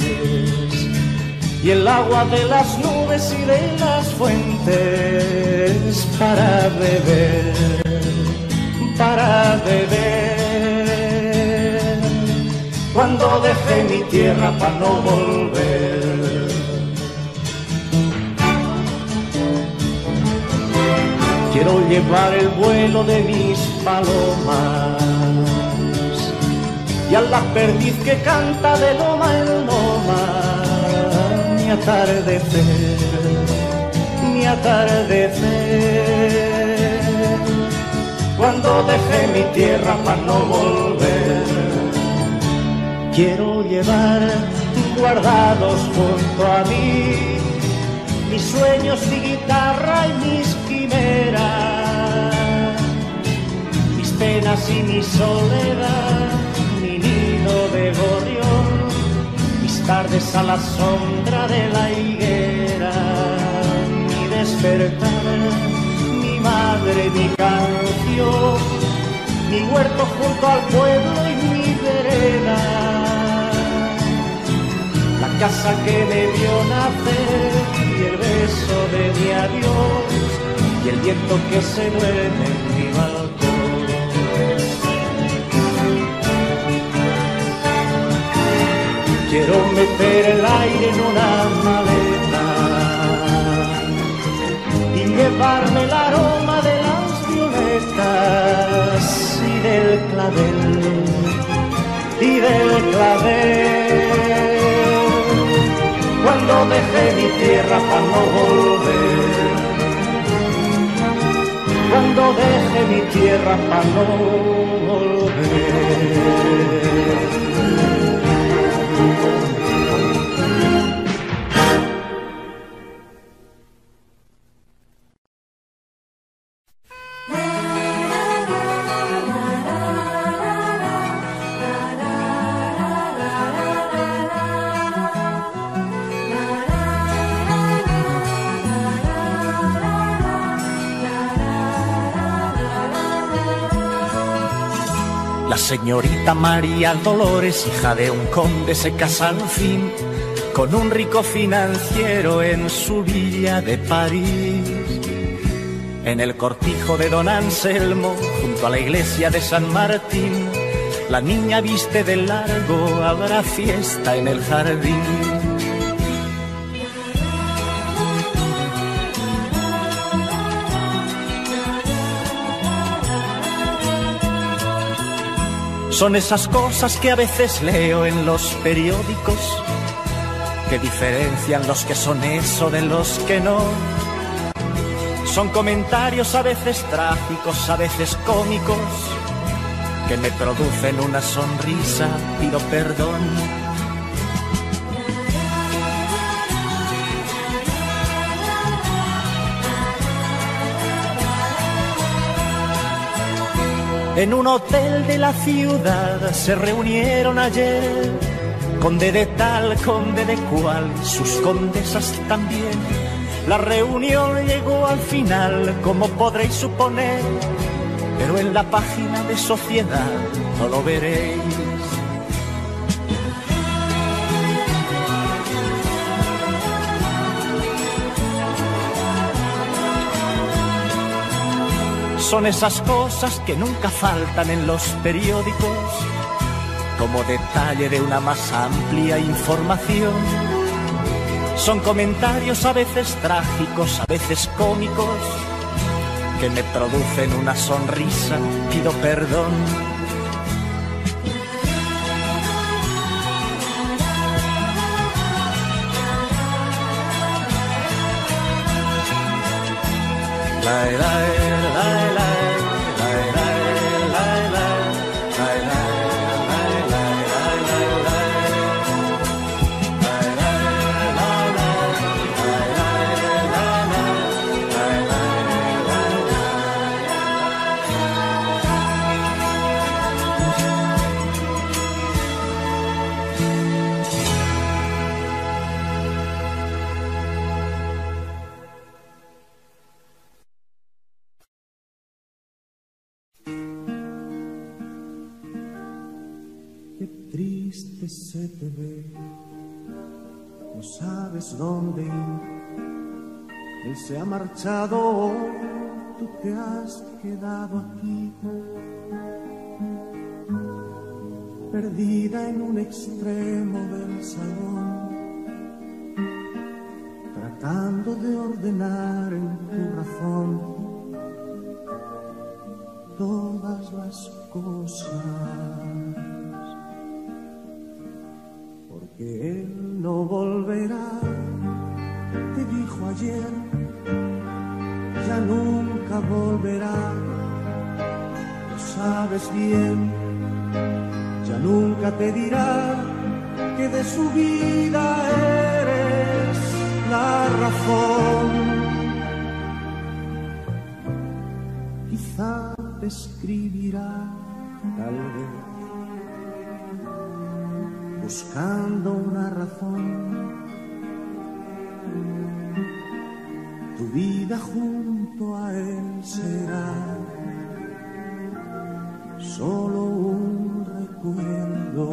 y el agua de las nubes y de las fuentes para beber, para beber, cuando dejé mi tierra para no volver. Quiero llevar el vuelo de mis palomas y a la perdiz que canta de loma en loma, mi atardecer, mi atardecer, cuando dejé mi tierra para no volver. Quiero llevar guardados junto a mí mis sueños, mi guitarra y mis quimeras, mis penas y mi soledad, mi nido de gorrión, mis tardes a la sombra de la higuera, mi despertar, mi madre, mi canción, mi huerto junto al pueblo y mi vereda, la casa que me vio nacer y el beso de mi adiós y el viento que se duerme en mi balcón. Quiero meter el aire en una maleta y llevarme el aroma de las violetas y del clavel, y del clavel. Cuando dejé mi tierra para no volver, cuando dejé mi tierra para no volver. La señorita María Dolores, hija de un conde, se casa al fin con un rico financiero en su villa de París. En el cortijo de don Anselmo, junto a la iglesia de San Martín, la niña viste de largo, habrá fiesta en el jardín. Son esas cosas que a veces leo en los periódicos, que diferencian los que son eso de los que no. Son comentarios a veces trágicos, a veces cómicos, que me producen una sonrisa, pido perdón. En un hotel de la ciudad se reunieron ayer conde de tal, conde de cual, sus condesas también. La reunión llegó al final, como podréis suponer, pero en la página de Sociedad no lo veréis. Son esas cosas que nunca faltan en los periódicos, como detalle de una más amplia información. Son comentarios a veces trágicos, a veces cómicos, que me producen una sonrisa, pido perdón. La, la, la, la. Triste se te ve, no sabes dónde ir. Él se ha marchado, tú te has quedado aquí, perdida en un extremo del salón, tratando de ordenar en tu razón todas las cosas. Que él no volverá, te dijo ayer, ya nunca volverá, lo sabes bien, ya nunca te dirá que de su vida eres la razón. Quizá te escribirá tal vez buscando una razón. Tu vida junto a él será solo un recuerdo.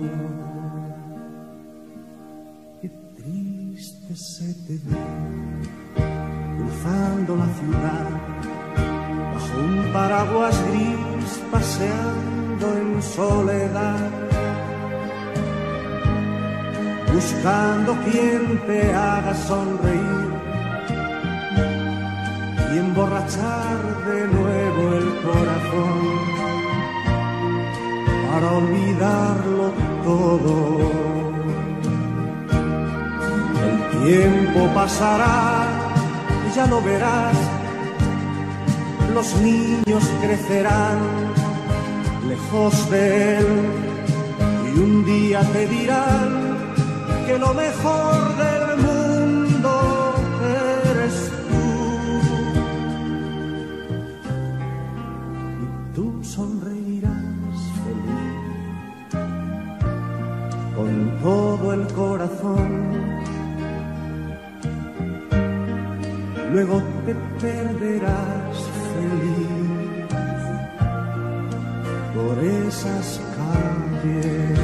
Qué triste se te ve cruzando la ciudad, bajo un paraguas gris, paseando en soledad, buscando quien te haga sonreír y emborrachar de nuevo el corazón para olvidarlo todo. El tiempo pasará y ya lo verás, los niños crecerán lejos de él y un día te dirán que lo mejor del mundo eres tú. Y tú sonreirás feliz con todo el corazón. Luego te perderás feliz por esas calles.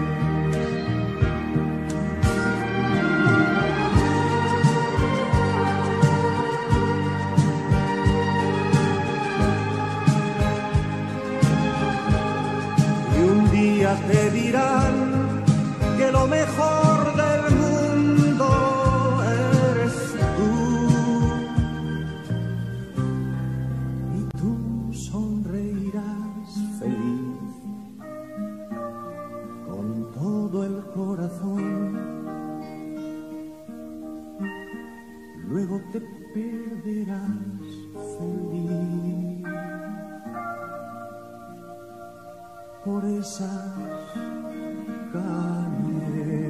Te dirán que lo mejor del mundo eres tú, y tú sonreirás feliz con todo el corazón. Luego te perderás feliz por esas calles.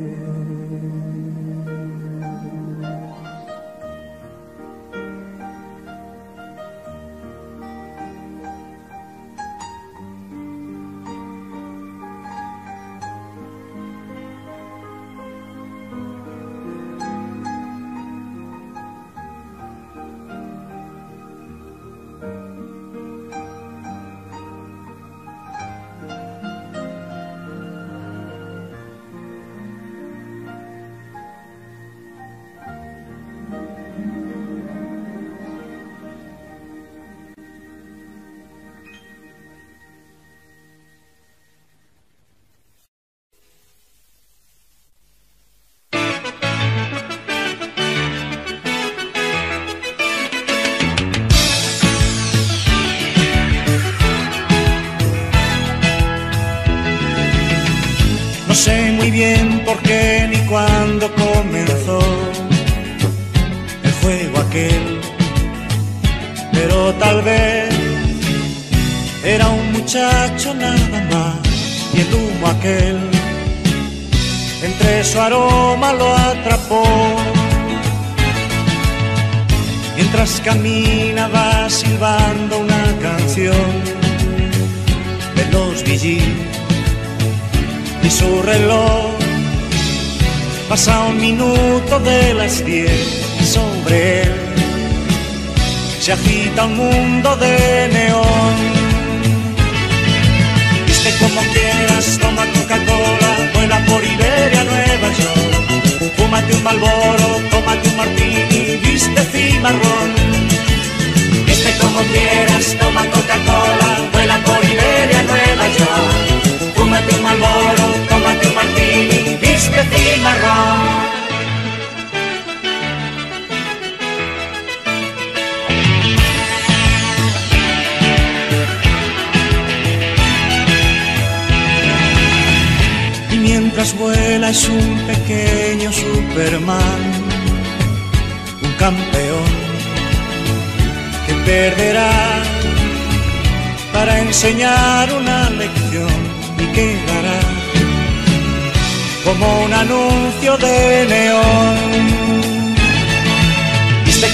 No sé muy bien por qué ni cuándo comenzó el juego aquel, pero tal vez era un muchacho nada más, y el humo aquel entre su aroma lo atrapó. Mientras caminaba silbando una canción de los Bee Gees, y su reloj pasa un minuto de las diez, y sobre él se agita un mundo de neón. Viste como quieras, toma Coca-Cola, vuela por Iberia, Nueva York. Fúmate un Marlboro, tómate un martini, viste cimarrón. Viste como quieras, toma Coca-Cola, vuela por Iberia, Nueva York. Fúmate un Marlboro, tómate un martini, viste cimarrón. Y mientras vuela es un pequeño Superman, un campeón que perderá para enseñar una lección, y quedará como un anuncio de neón.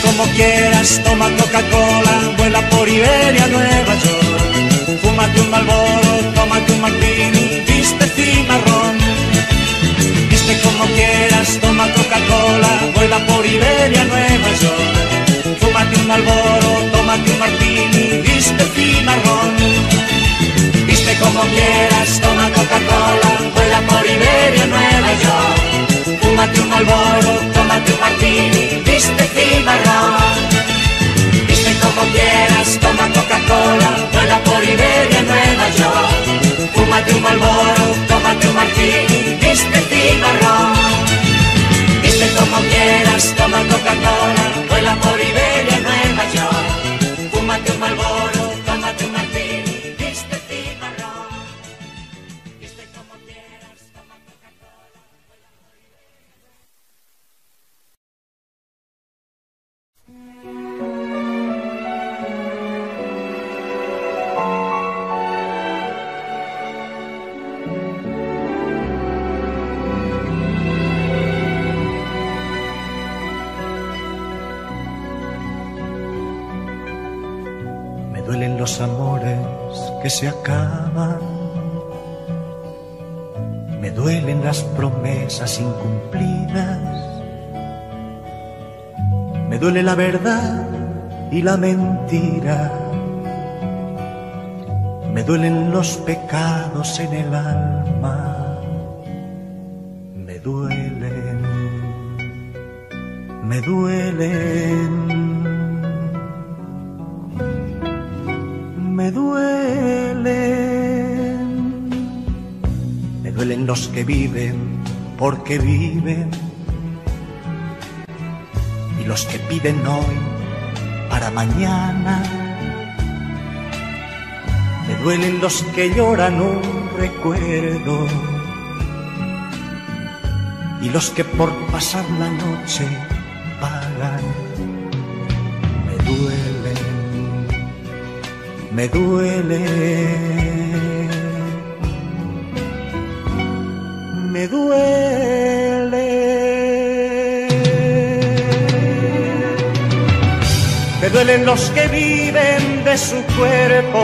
como quieras, toma Coca-Cola, vuela por Iberia, Nueva York. Fúmate un Marlboro, tómate un martini, viste cimarrón. Viste como quieras, toma Coca-Cola, vuela por Iberia, Nueva York. Fúmate un Marlboro, tómate un martini, viste cimarrón. Viste como quieras, toma Coca-Cola, vuela por Iberia, Nueva York. Fúmate un Marlboro, tómate un martini, viste cimarrón. Viste como quieras, toma Coca-Cola, vuela por Iberia, Nueva York. Fúmate un Marlboro, tómate un martini, viste cimarrón. Viste como quieras, toma Coca-Cola, vuela por Iberia, Nueva York. Fúmate un Marlboro, tómate un martini, viste cimarrón. Viste como quieras, toma Coca-Cola. Me duelen los amores que se acaban, me duelen las promesas incumplidas, me duele la verdad y la mentira, me duelen los pecados en el alma, me duelen, me duelen. Me duelen, me duelen los que viven porque viven y los que piden hoy para mañana. Me duelen los que lloran un recuerdo y los que por pasar la noche pagan. Me duelen. Me duele, me duele, me duelen los que viven de su cuerpo,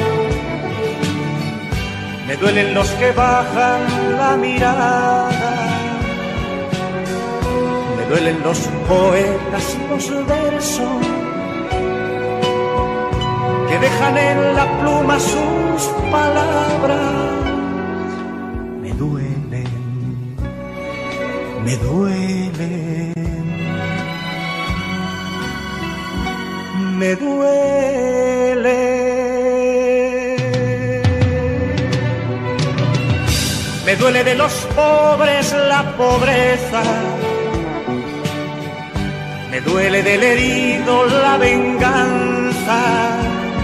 me duelen los que bajan la mirada, me duelen los poetas y los versos que dejan en la pluma sus palabras. Me duelen, me duelen, me duelen. Me duele de los pobres la pobreza, me duele del herido la venganza.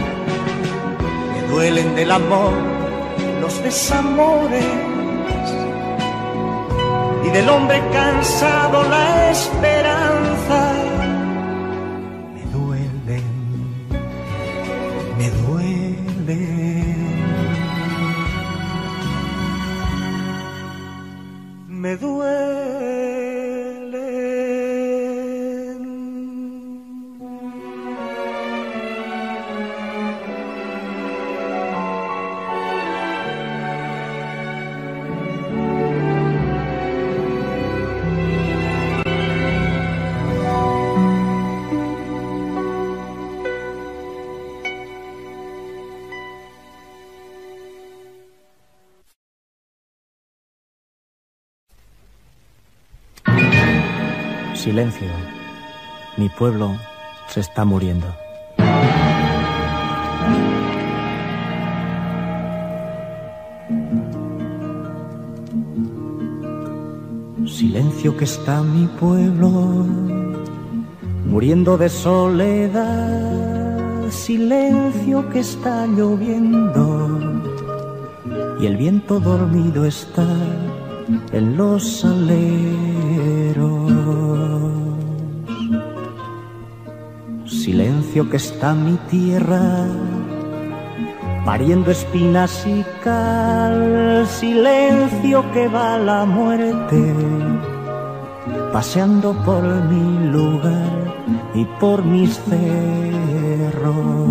Duelen del amor los desamores y del hombre cansado la esperanza. Me duelen, me duelen, me duelen. Silencio, mi pueblo se está muriendo. Silencio que está mi pueblo muriendo de soledad. Silencio que está lloviendo y el viento dormido está en los aleros. Silencio que está mi tierra pariendo espinas y cal. Silencio que va la muerte paseando por mi lugar y por mis cerros.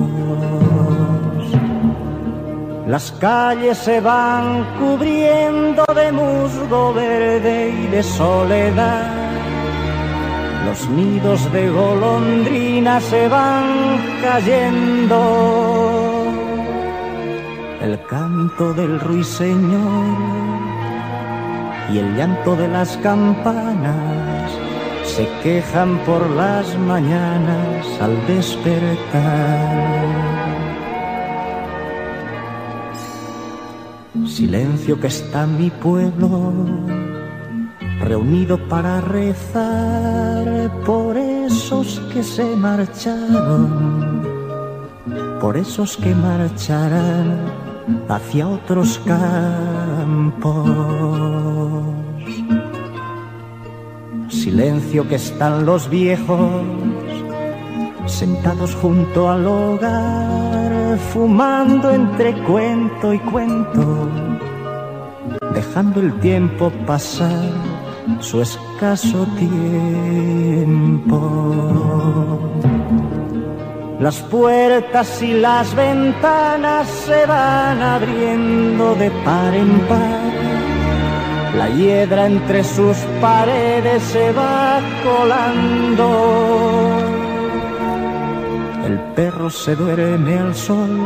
Las calles se van cubriendo de musgo verde y de soledad. Los nidos de golondrina se van cayendo. El canto del ruiseñor y el llanto de las campanas se quejan por las mañanas al despertar. Silencio que está mi pueblo reunido para rezar por esos que se marcharon, por esos que marcharán hacia otros campos. Silencio que están los viejos sentados junto al hogar, fumando entre cuento y cuento, dejando el tiempo pasar su escaso tiempo. Las puertas y las ventanas se van abriendo de par en par. La hiedra entre sus paredes se va colando. El perro se duerme al sol.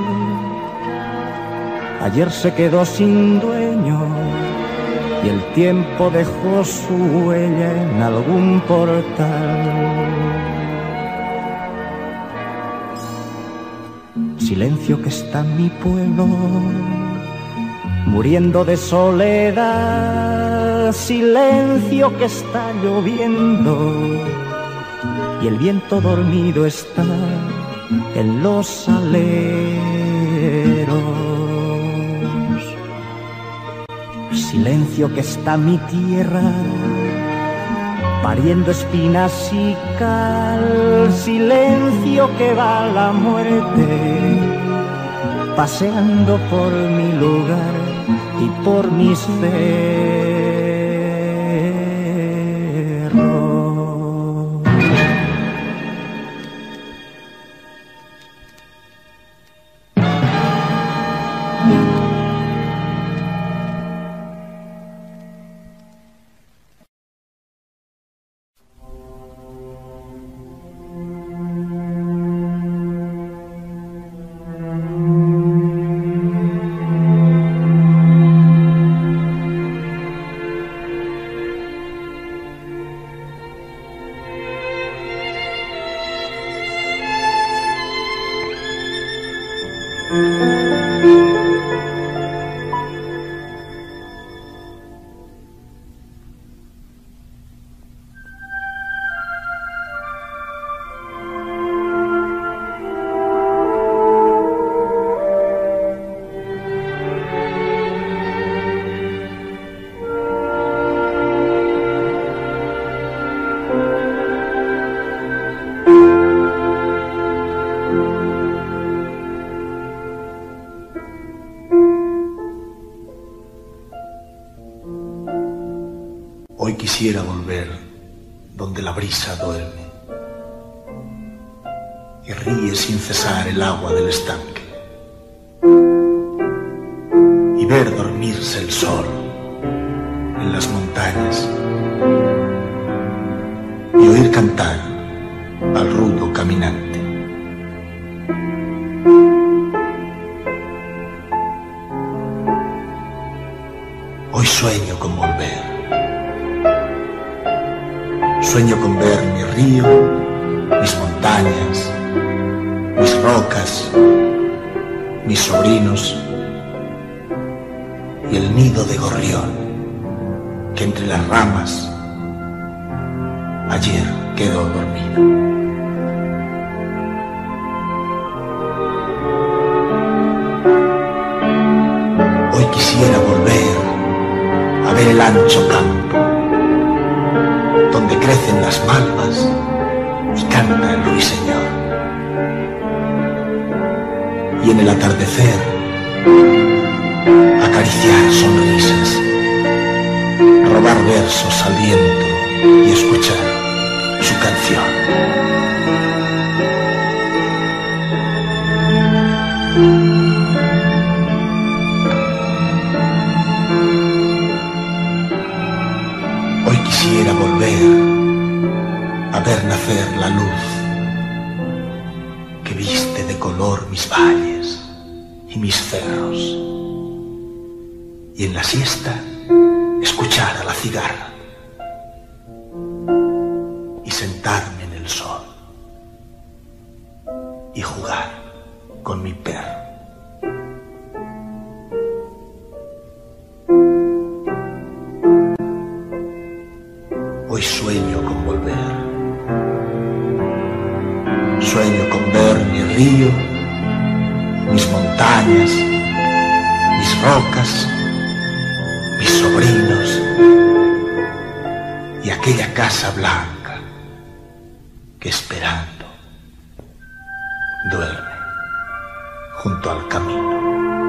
Ayer se quedó sin dueño y el tiempo dejó su huella en algún portal. Silencio que está mi pueblo muriendo de soledad. Silencio que está lloviendo y el viento dormido está en los aleros. Silencio que está mi tierra pariendo espinas y cal. Silencio que va la muerte paseando por mi lugar y por mis cerros. Hoy quisiera volver donde la brisa duerme y ríe sin cesar el agua del estanque, y ver dormirse el sol en las montañas y oír cantar al rudo caminante. Hoy sueño con volver. Sueño con ver mi río, mis montañas, mis rocas, mis sobrinos y el nido de gorrión que entre las ramas ayer quedó dormido. Hoy quisiera volver a ver el ancho campo donde crecen las malvas y canta el ruiseñor, y en el atardecer acariciar sonrisas, robar versos al viento y escuchar su canción. Hoy quisiera volver a ver nacer la luz que viste de color mis valles y mis cerros, y en la siesta escuchar a la cigarra y sentarme en el sol y jugar con mi perro. Hoy sueño con volver, sueño con ver mi río, mis montañas, mis rocas, mis sobrinos y aquella casa blanca que esperando duerme junto al camino.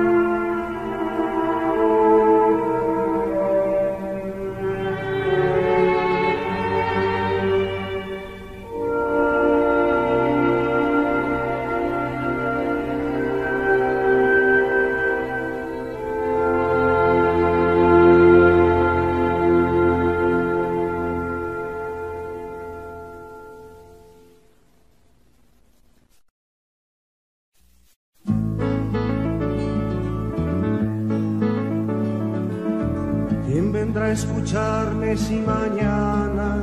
Escucharme si mañana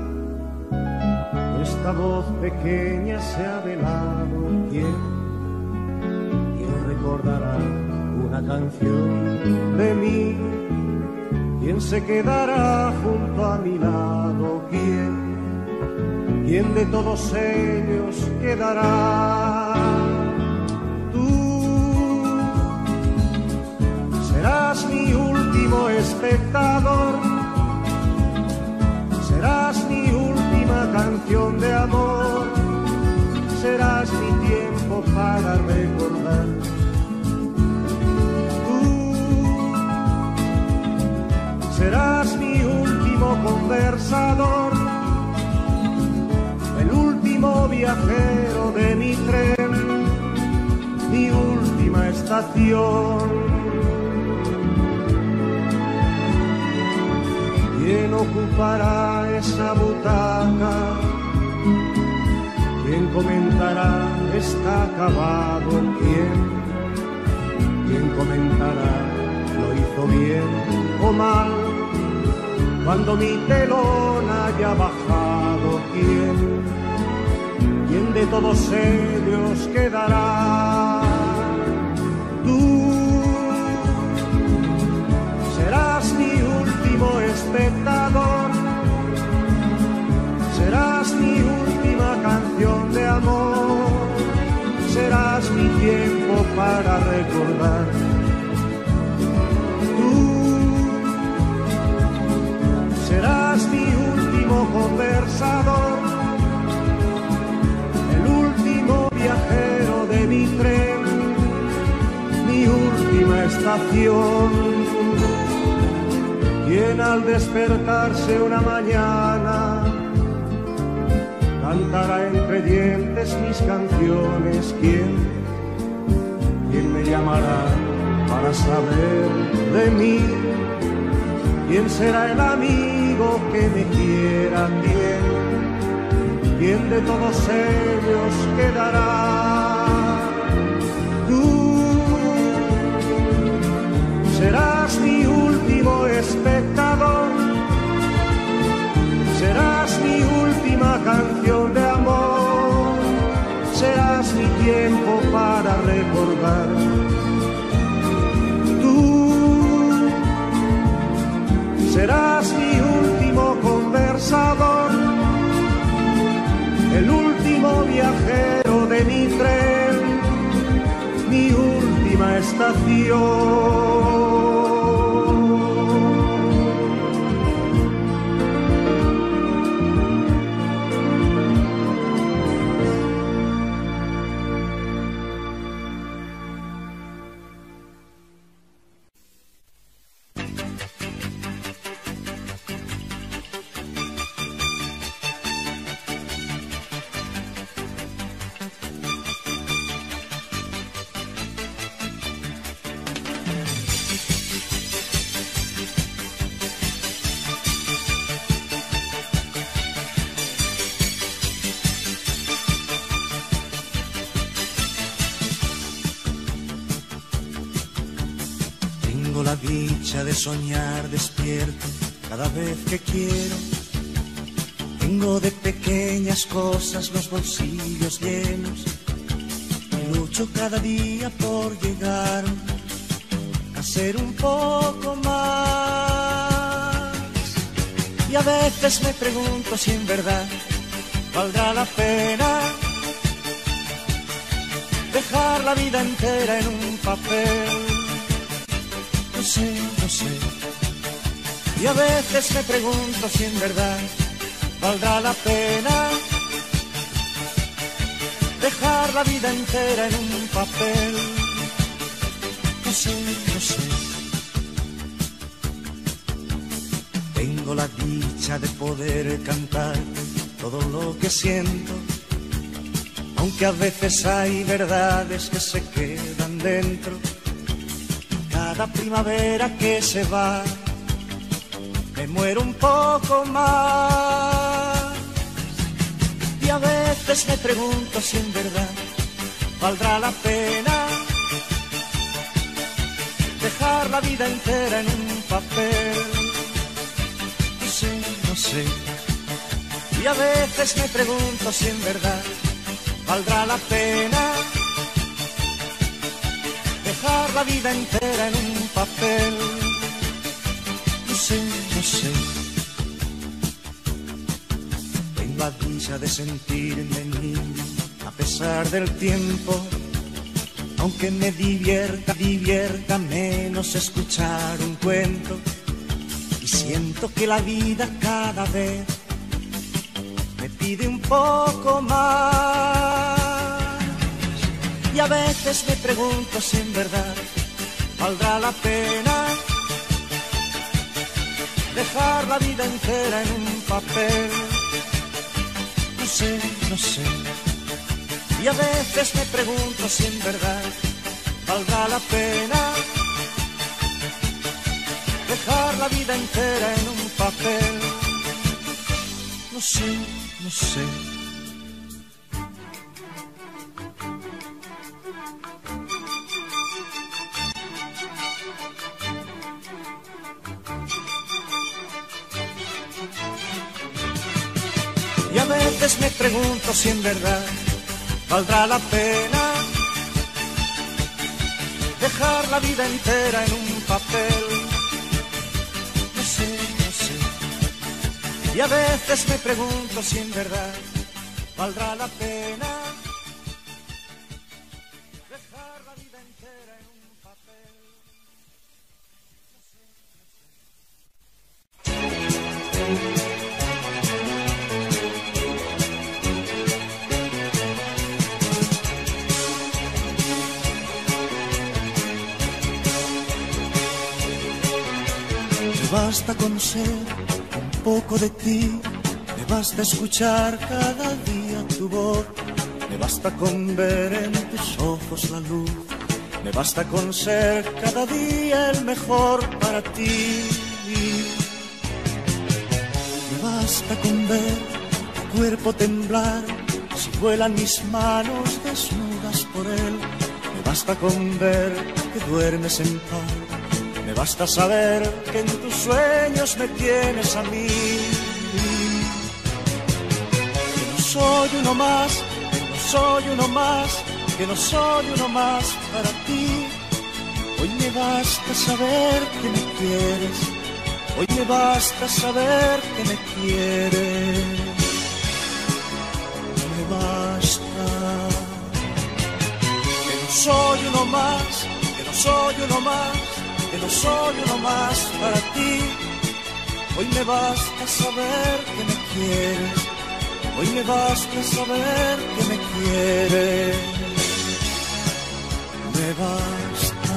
esta voz pequeña se ha velado. ¿Quién, quién recordará una canción de mí? ¿Quién se quedará junto a mi lado? ¿Quién, quién de todos ellos quedará? Tú serás mi último espectador, serás mi última canción de amor, serás mi tiempo para recordar. Tú serás mi último conversador, el último viajero de mi tren, mi última estación. ¿Quién ocupará esa butaca? ¿Quién comentará está acabado? ¿Quién? ¿Quién comentará lo hizo bien o mal? Cuando mi telón haya bajado, ¿quién? ¿Quién de todos ellos quedará? Tú serás mi último espectador, serás mi última canción de amor, serás mi tiempo para recordar. Tú serás mi último conversador, el último viajero de mi tren, mi última estación. ¿Quién al despertarse una mañana cantará entre dientes mis canciones? ¿Quién? ¿Quién me llamará para saber de mí? ¿Quién será el amigo que me quiera? ¿Quién? ¿Quién de todos ellos quedará? Tú serás mi último espectador, serás mi última canción de amor, serás mi tiempo para recordar. Tú serás mi último conversador, el último viajero de mi tren, mi última estación. Tengo la dicha de soñar despierto cada vez que quiero. Tengo de pequeñas cosas los bolsillos llenos. Y lucho cada día por llegar a ser un poco más. Y a veces me pregunto si en verdad valdrá la pena dejar la vida entera en un papel. No sé, no sé. Y a veces me pregunto si en verdad valdrá la pena dejar la vida entera en un papel. No sé, no sé. Tengo la dicha de poder cantar todo lo que siento, aunque a veces hay verdades que se quedan dentro. Cada primavera que se va, me muero un poco más. Y a veces me pregunto si en verdad valdrá la pena dejar la vida entera en un papel. No sé, no sé. Y a veces me pregunto si en verdad valdrá la pena dejar la vida entera en un papel. No sé, no sé. Tengo la dicha de sentirme niño a pesar del tiempo, aunque me divierta, divierta menos escuchar un cuento. Y siento que la vida cada vez me pide un poco más. Y a veces me pregunto si en verdad valdrá la pena dejar la vida entera en un papel. No sé, no sé. Y a veces me pregunto si en verdad valdrá la pena dejar la vida entera en un papel. No sé, no sé. Y a veces me pregunto si en verdad valdrá la pena dejar la vida entera en un papel. No sé, no sé. Y a veces me pregunto si en verdad valdrá la pena dejar la vida entera en un papel. No sé, no sé. Me basta con ser un poco de ti, me basta escuchar cada día tu voz, me basta con ver en tus ojos la luz, me basta con ser cada día el mejor para ti. Me basta con ver tu cuerpo temblar si vuelan mis manos desnudas por él, me basta con ver que duermes en paz. Me basta saber que en tus sueños me tienes a mí. Que no soy uno más, que no soy uno más, que no soy uno más para ti. Hoy me basta saber que me quieres, hoy me basta saber que me quieres. Me basta. Que no soy uno más, que no soy uno más, que no soy uno más para ti. Hoy me basta saber que me quieres, hoy me basta saber que me quieres. Me basta.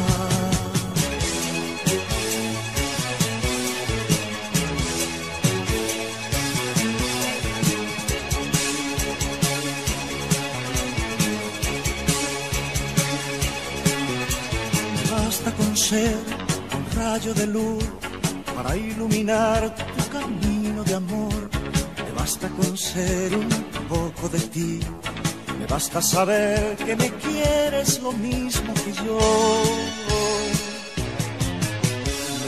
Me basta con ser rayo de luz para iluminar tu camino de amor. Me basta con ser un poco de ti, me basta saber que me quieres lo mismo que yo.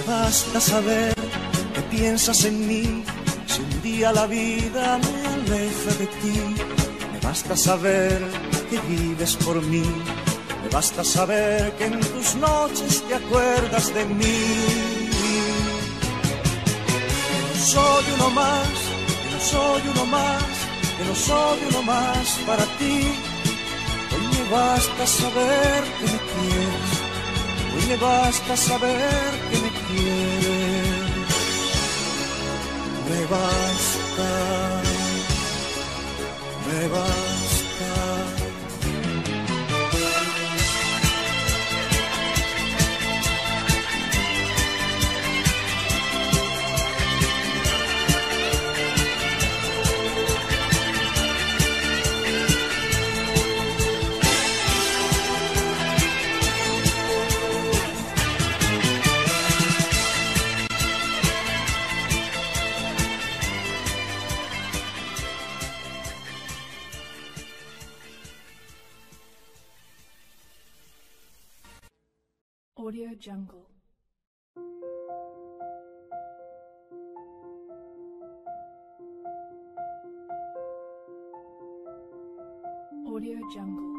basta saber que piensas en mí, si un día la vida me aleja de ti. Me basta saber que vives por mí, me basta saber que en tus noches te acuerdas de mí. Que no soy uno más, que no soy uno más, que no soy uno más para ti. Hoy me basta saber que me quieres, hoy me basta saber que me quieres. Me basta, me basta. Audio Jungle. Audio Jungle.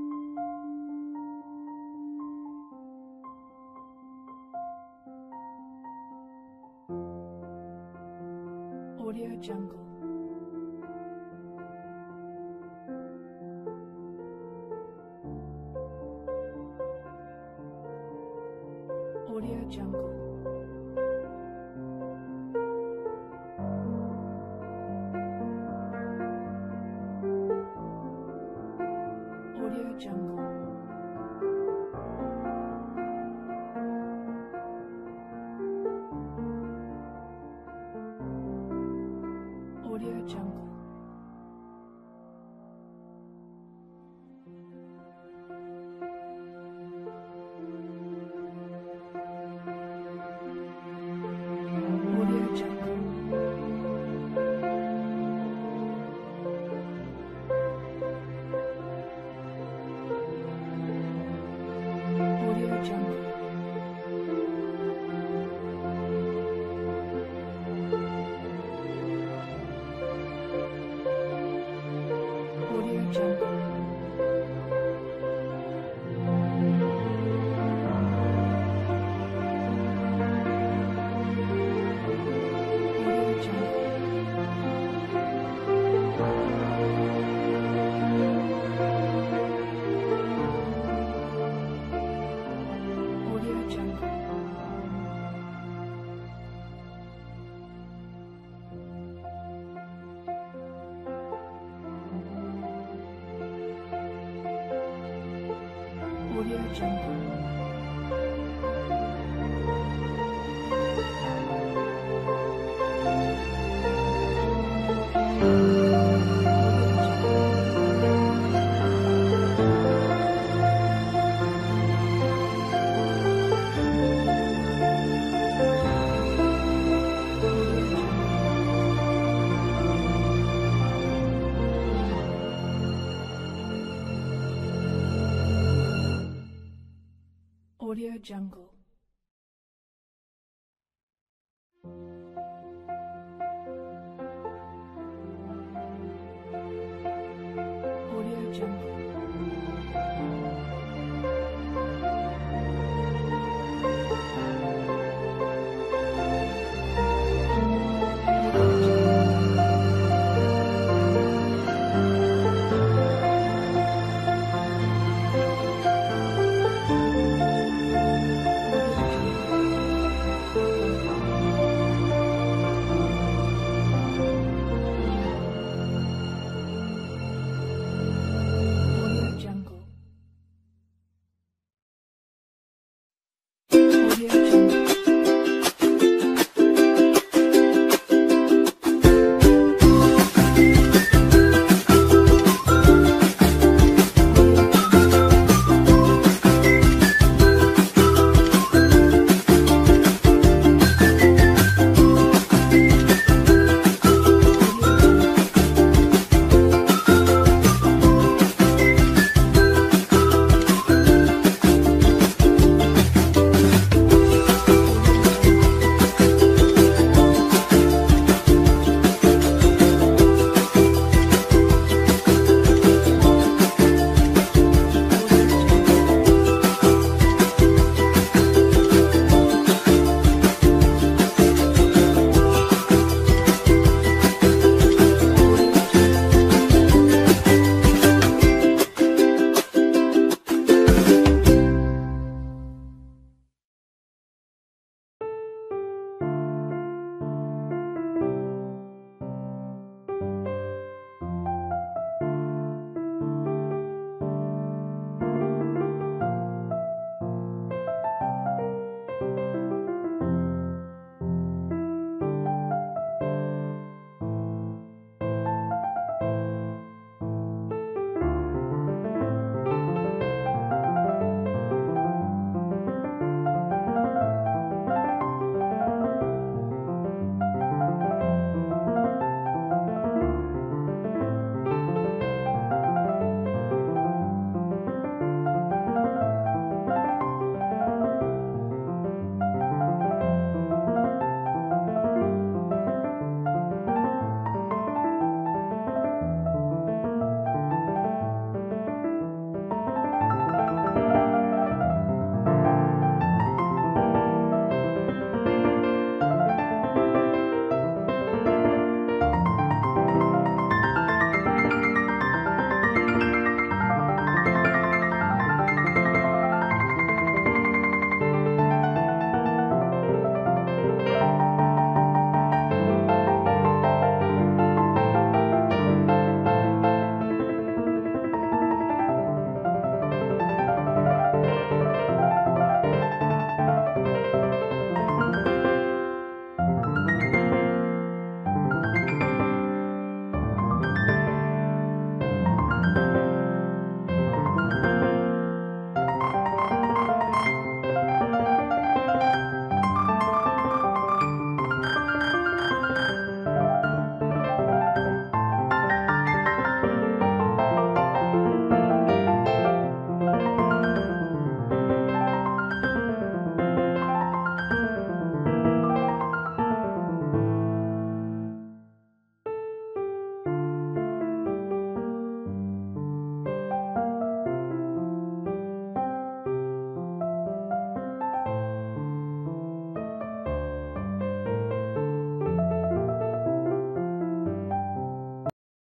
Audio Jungle. Audio Jungle. Audio Jungle. Audio Jungle. Audio Jungle. Audio Jungle. Audio Jungle.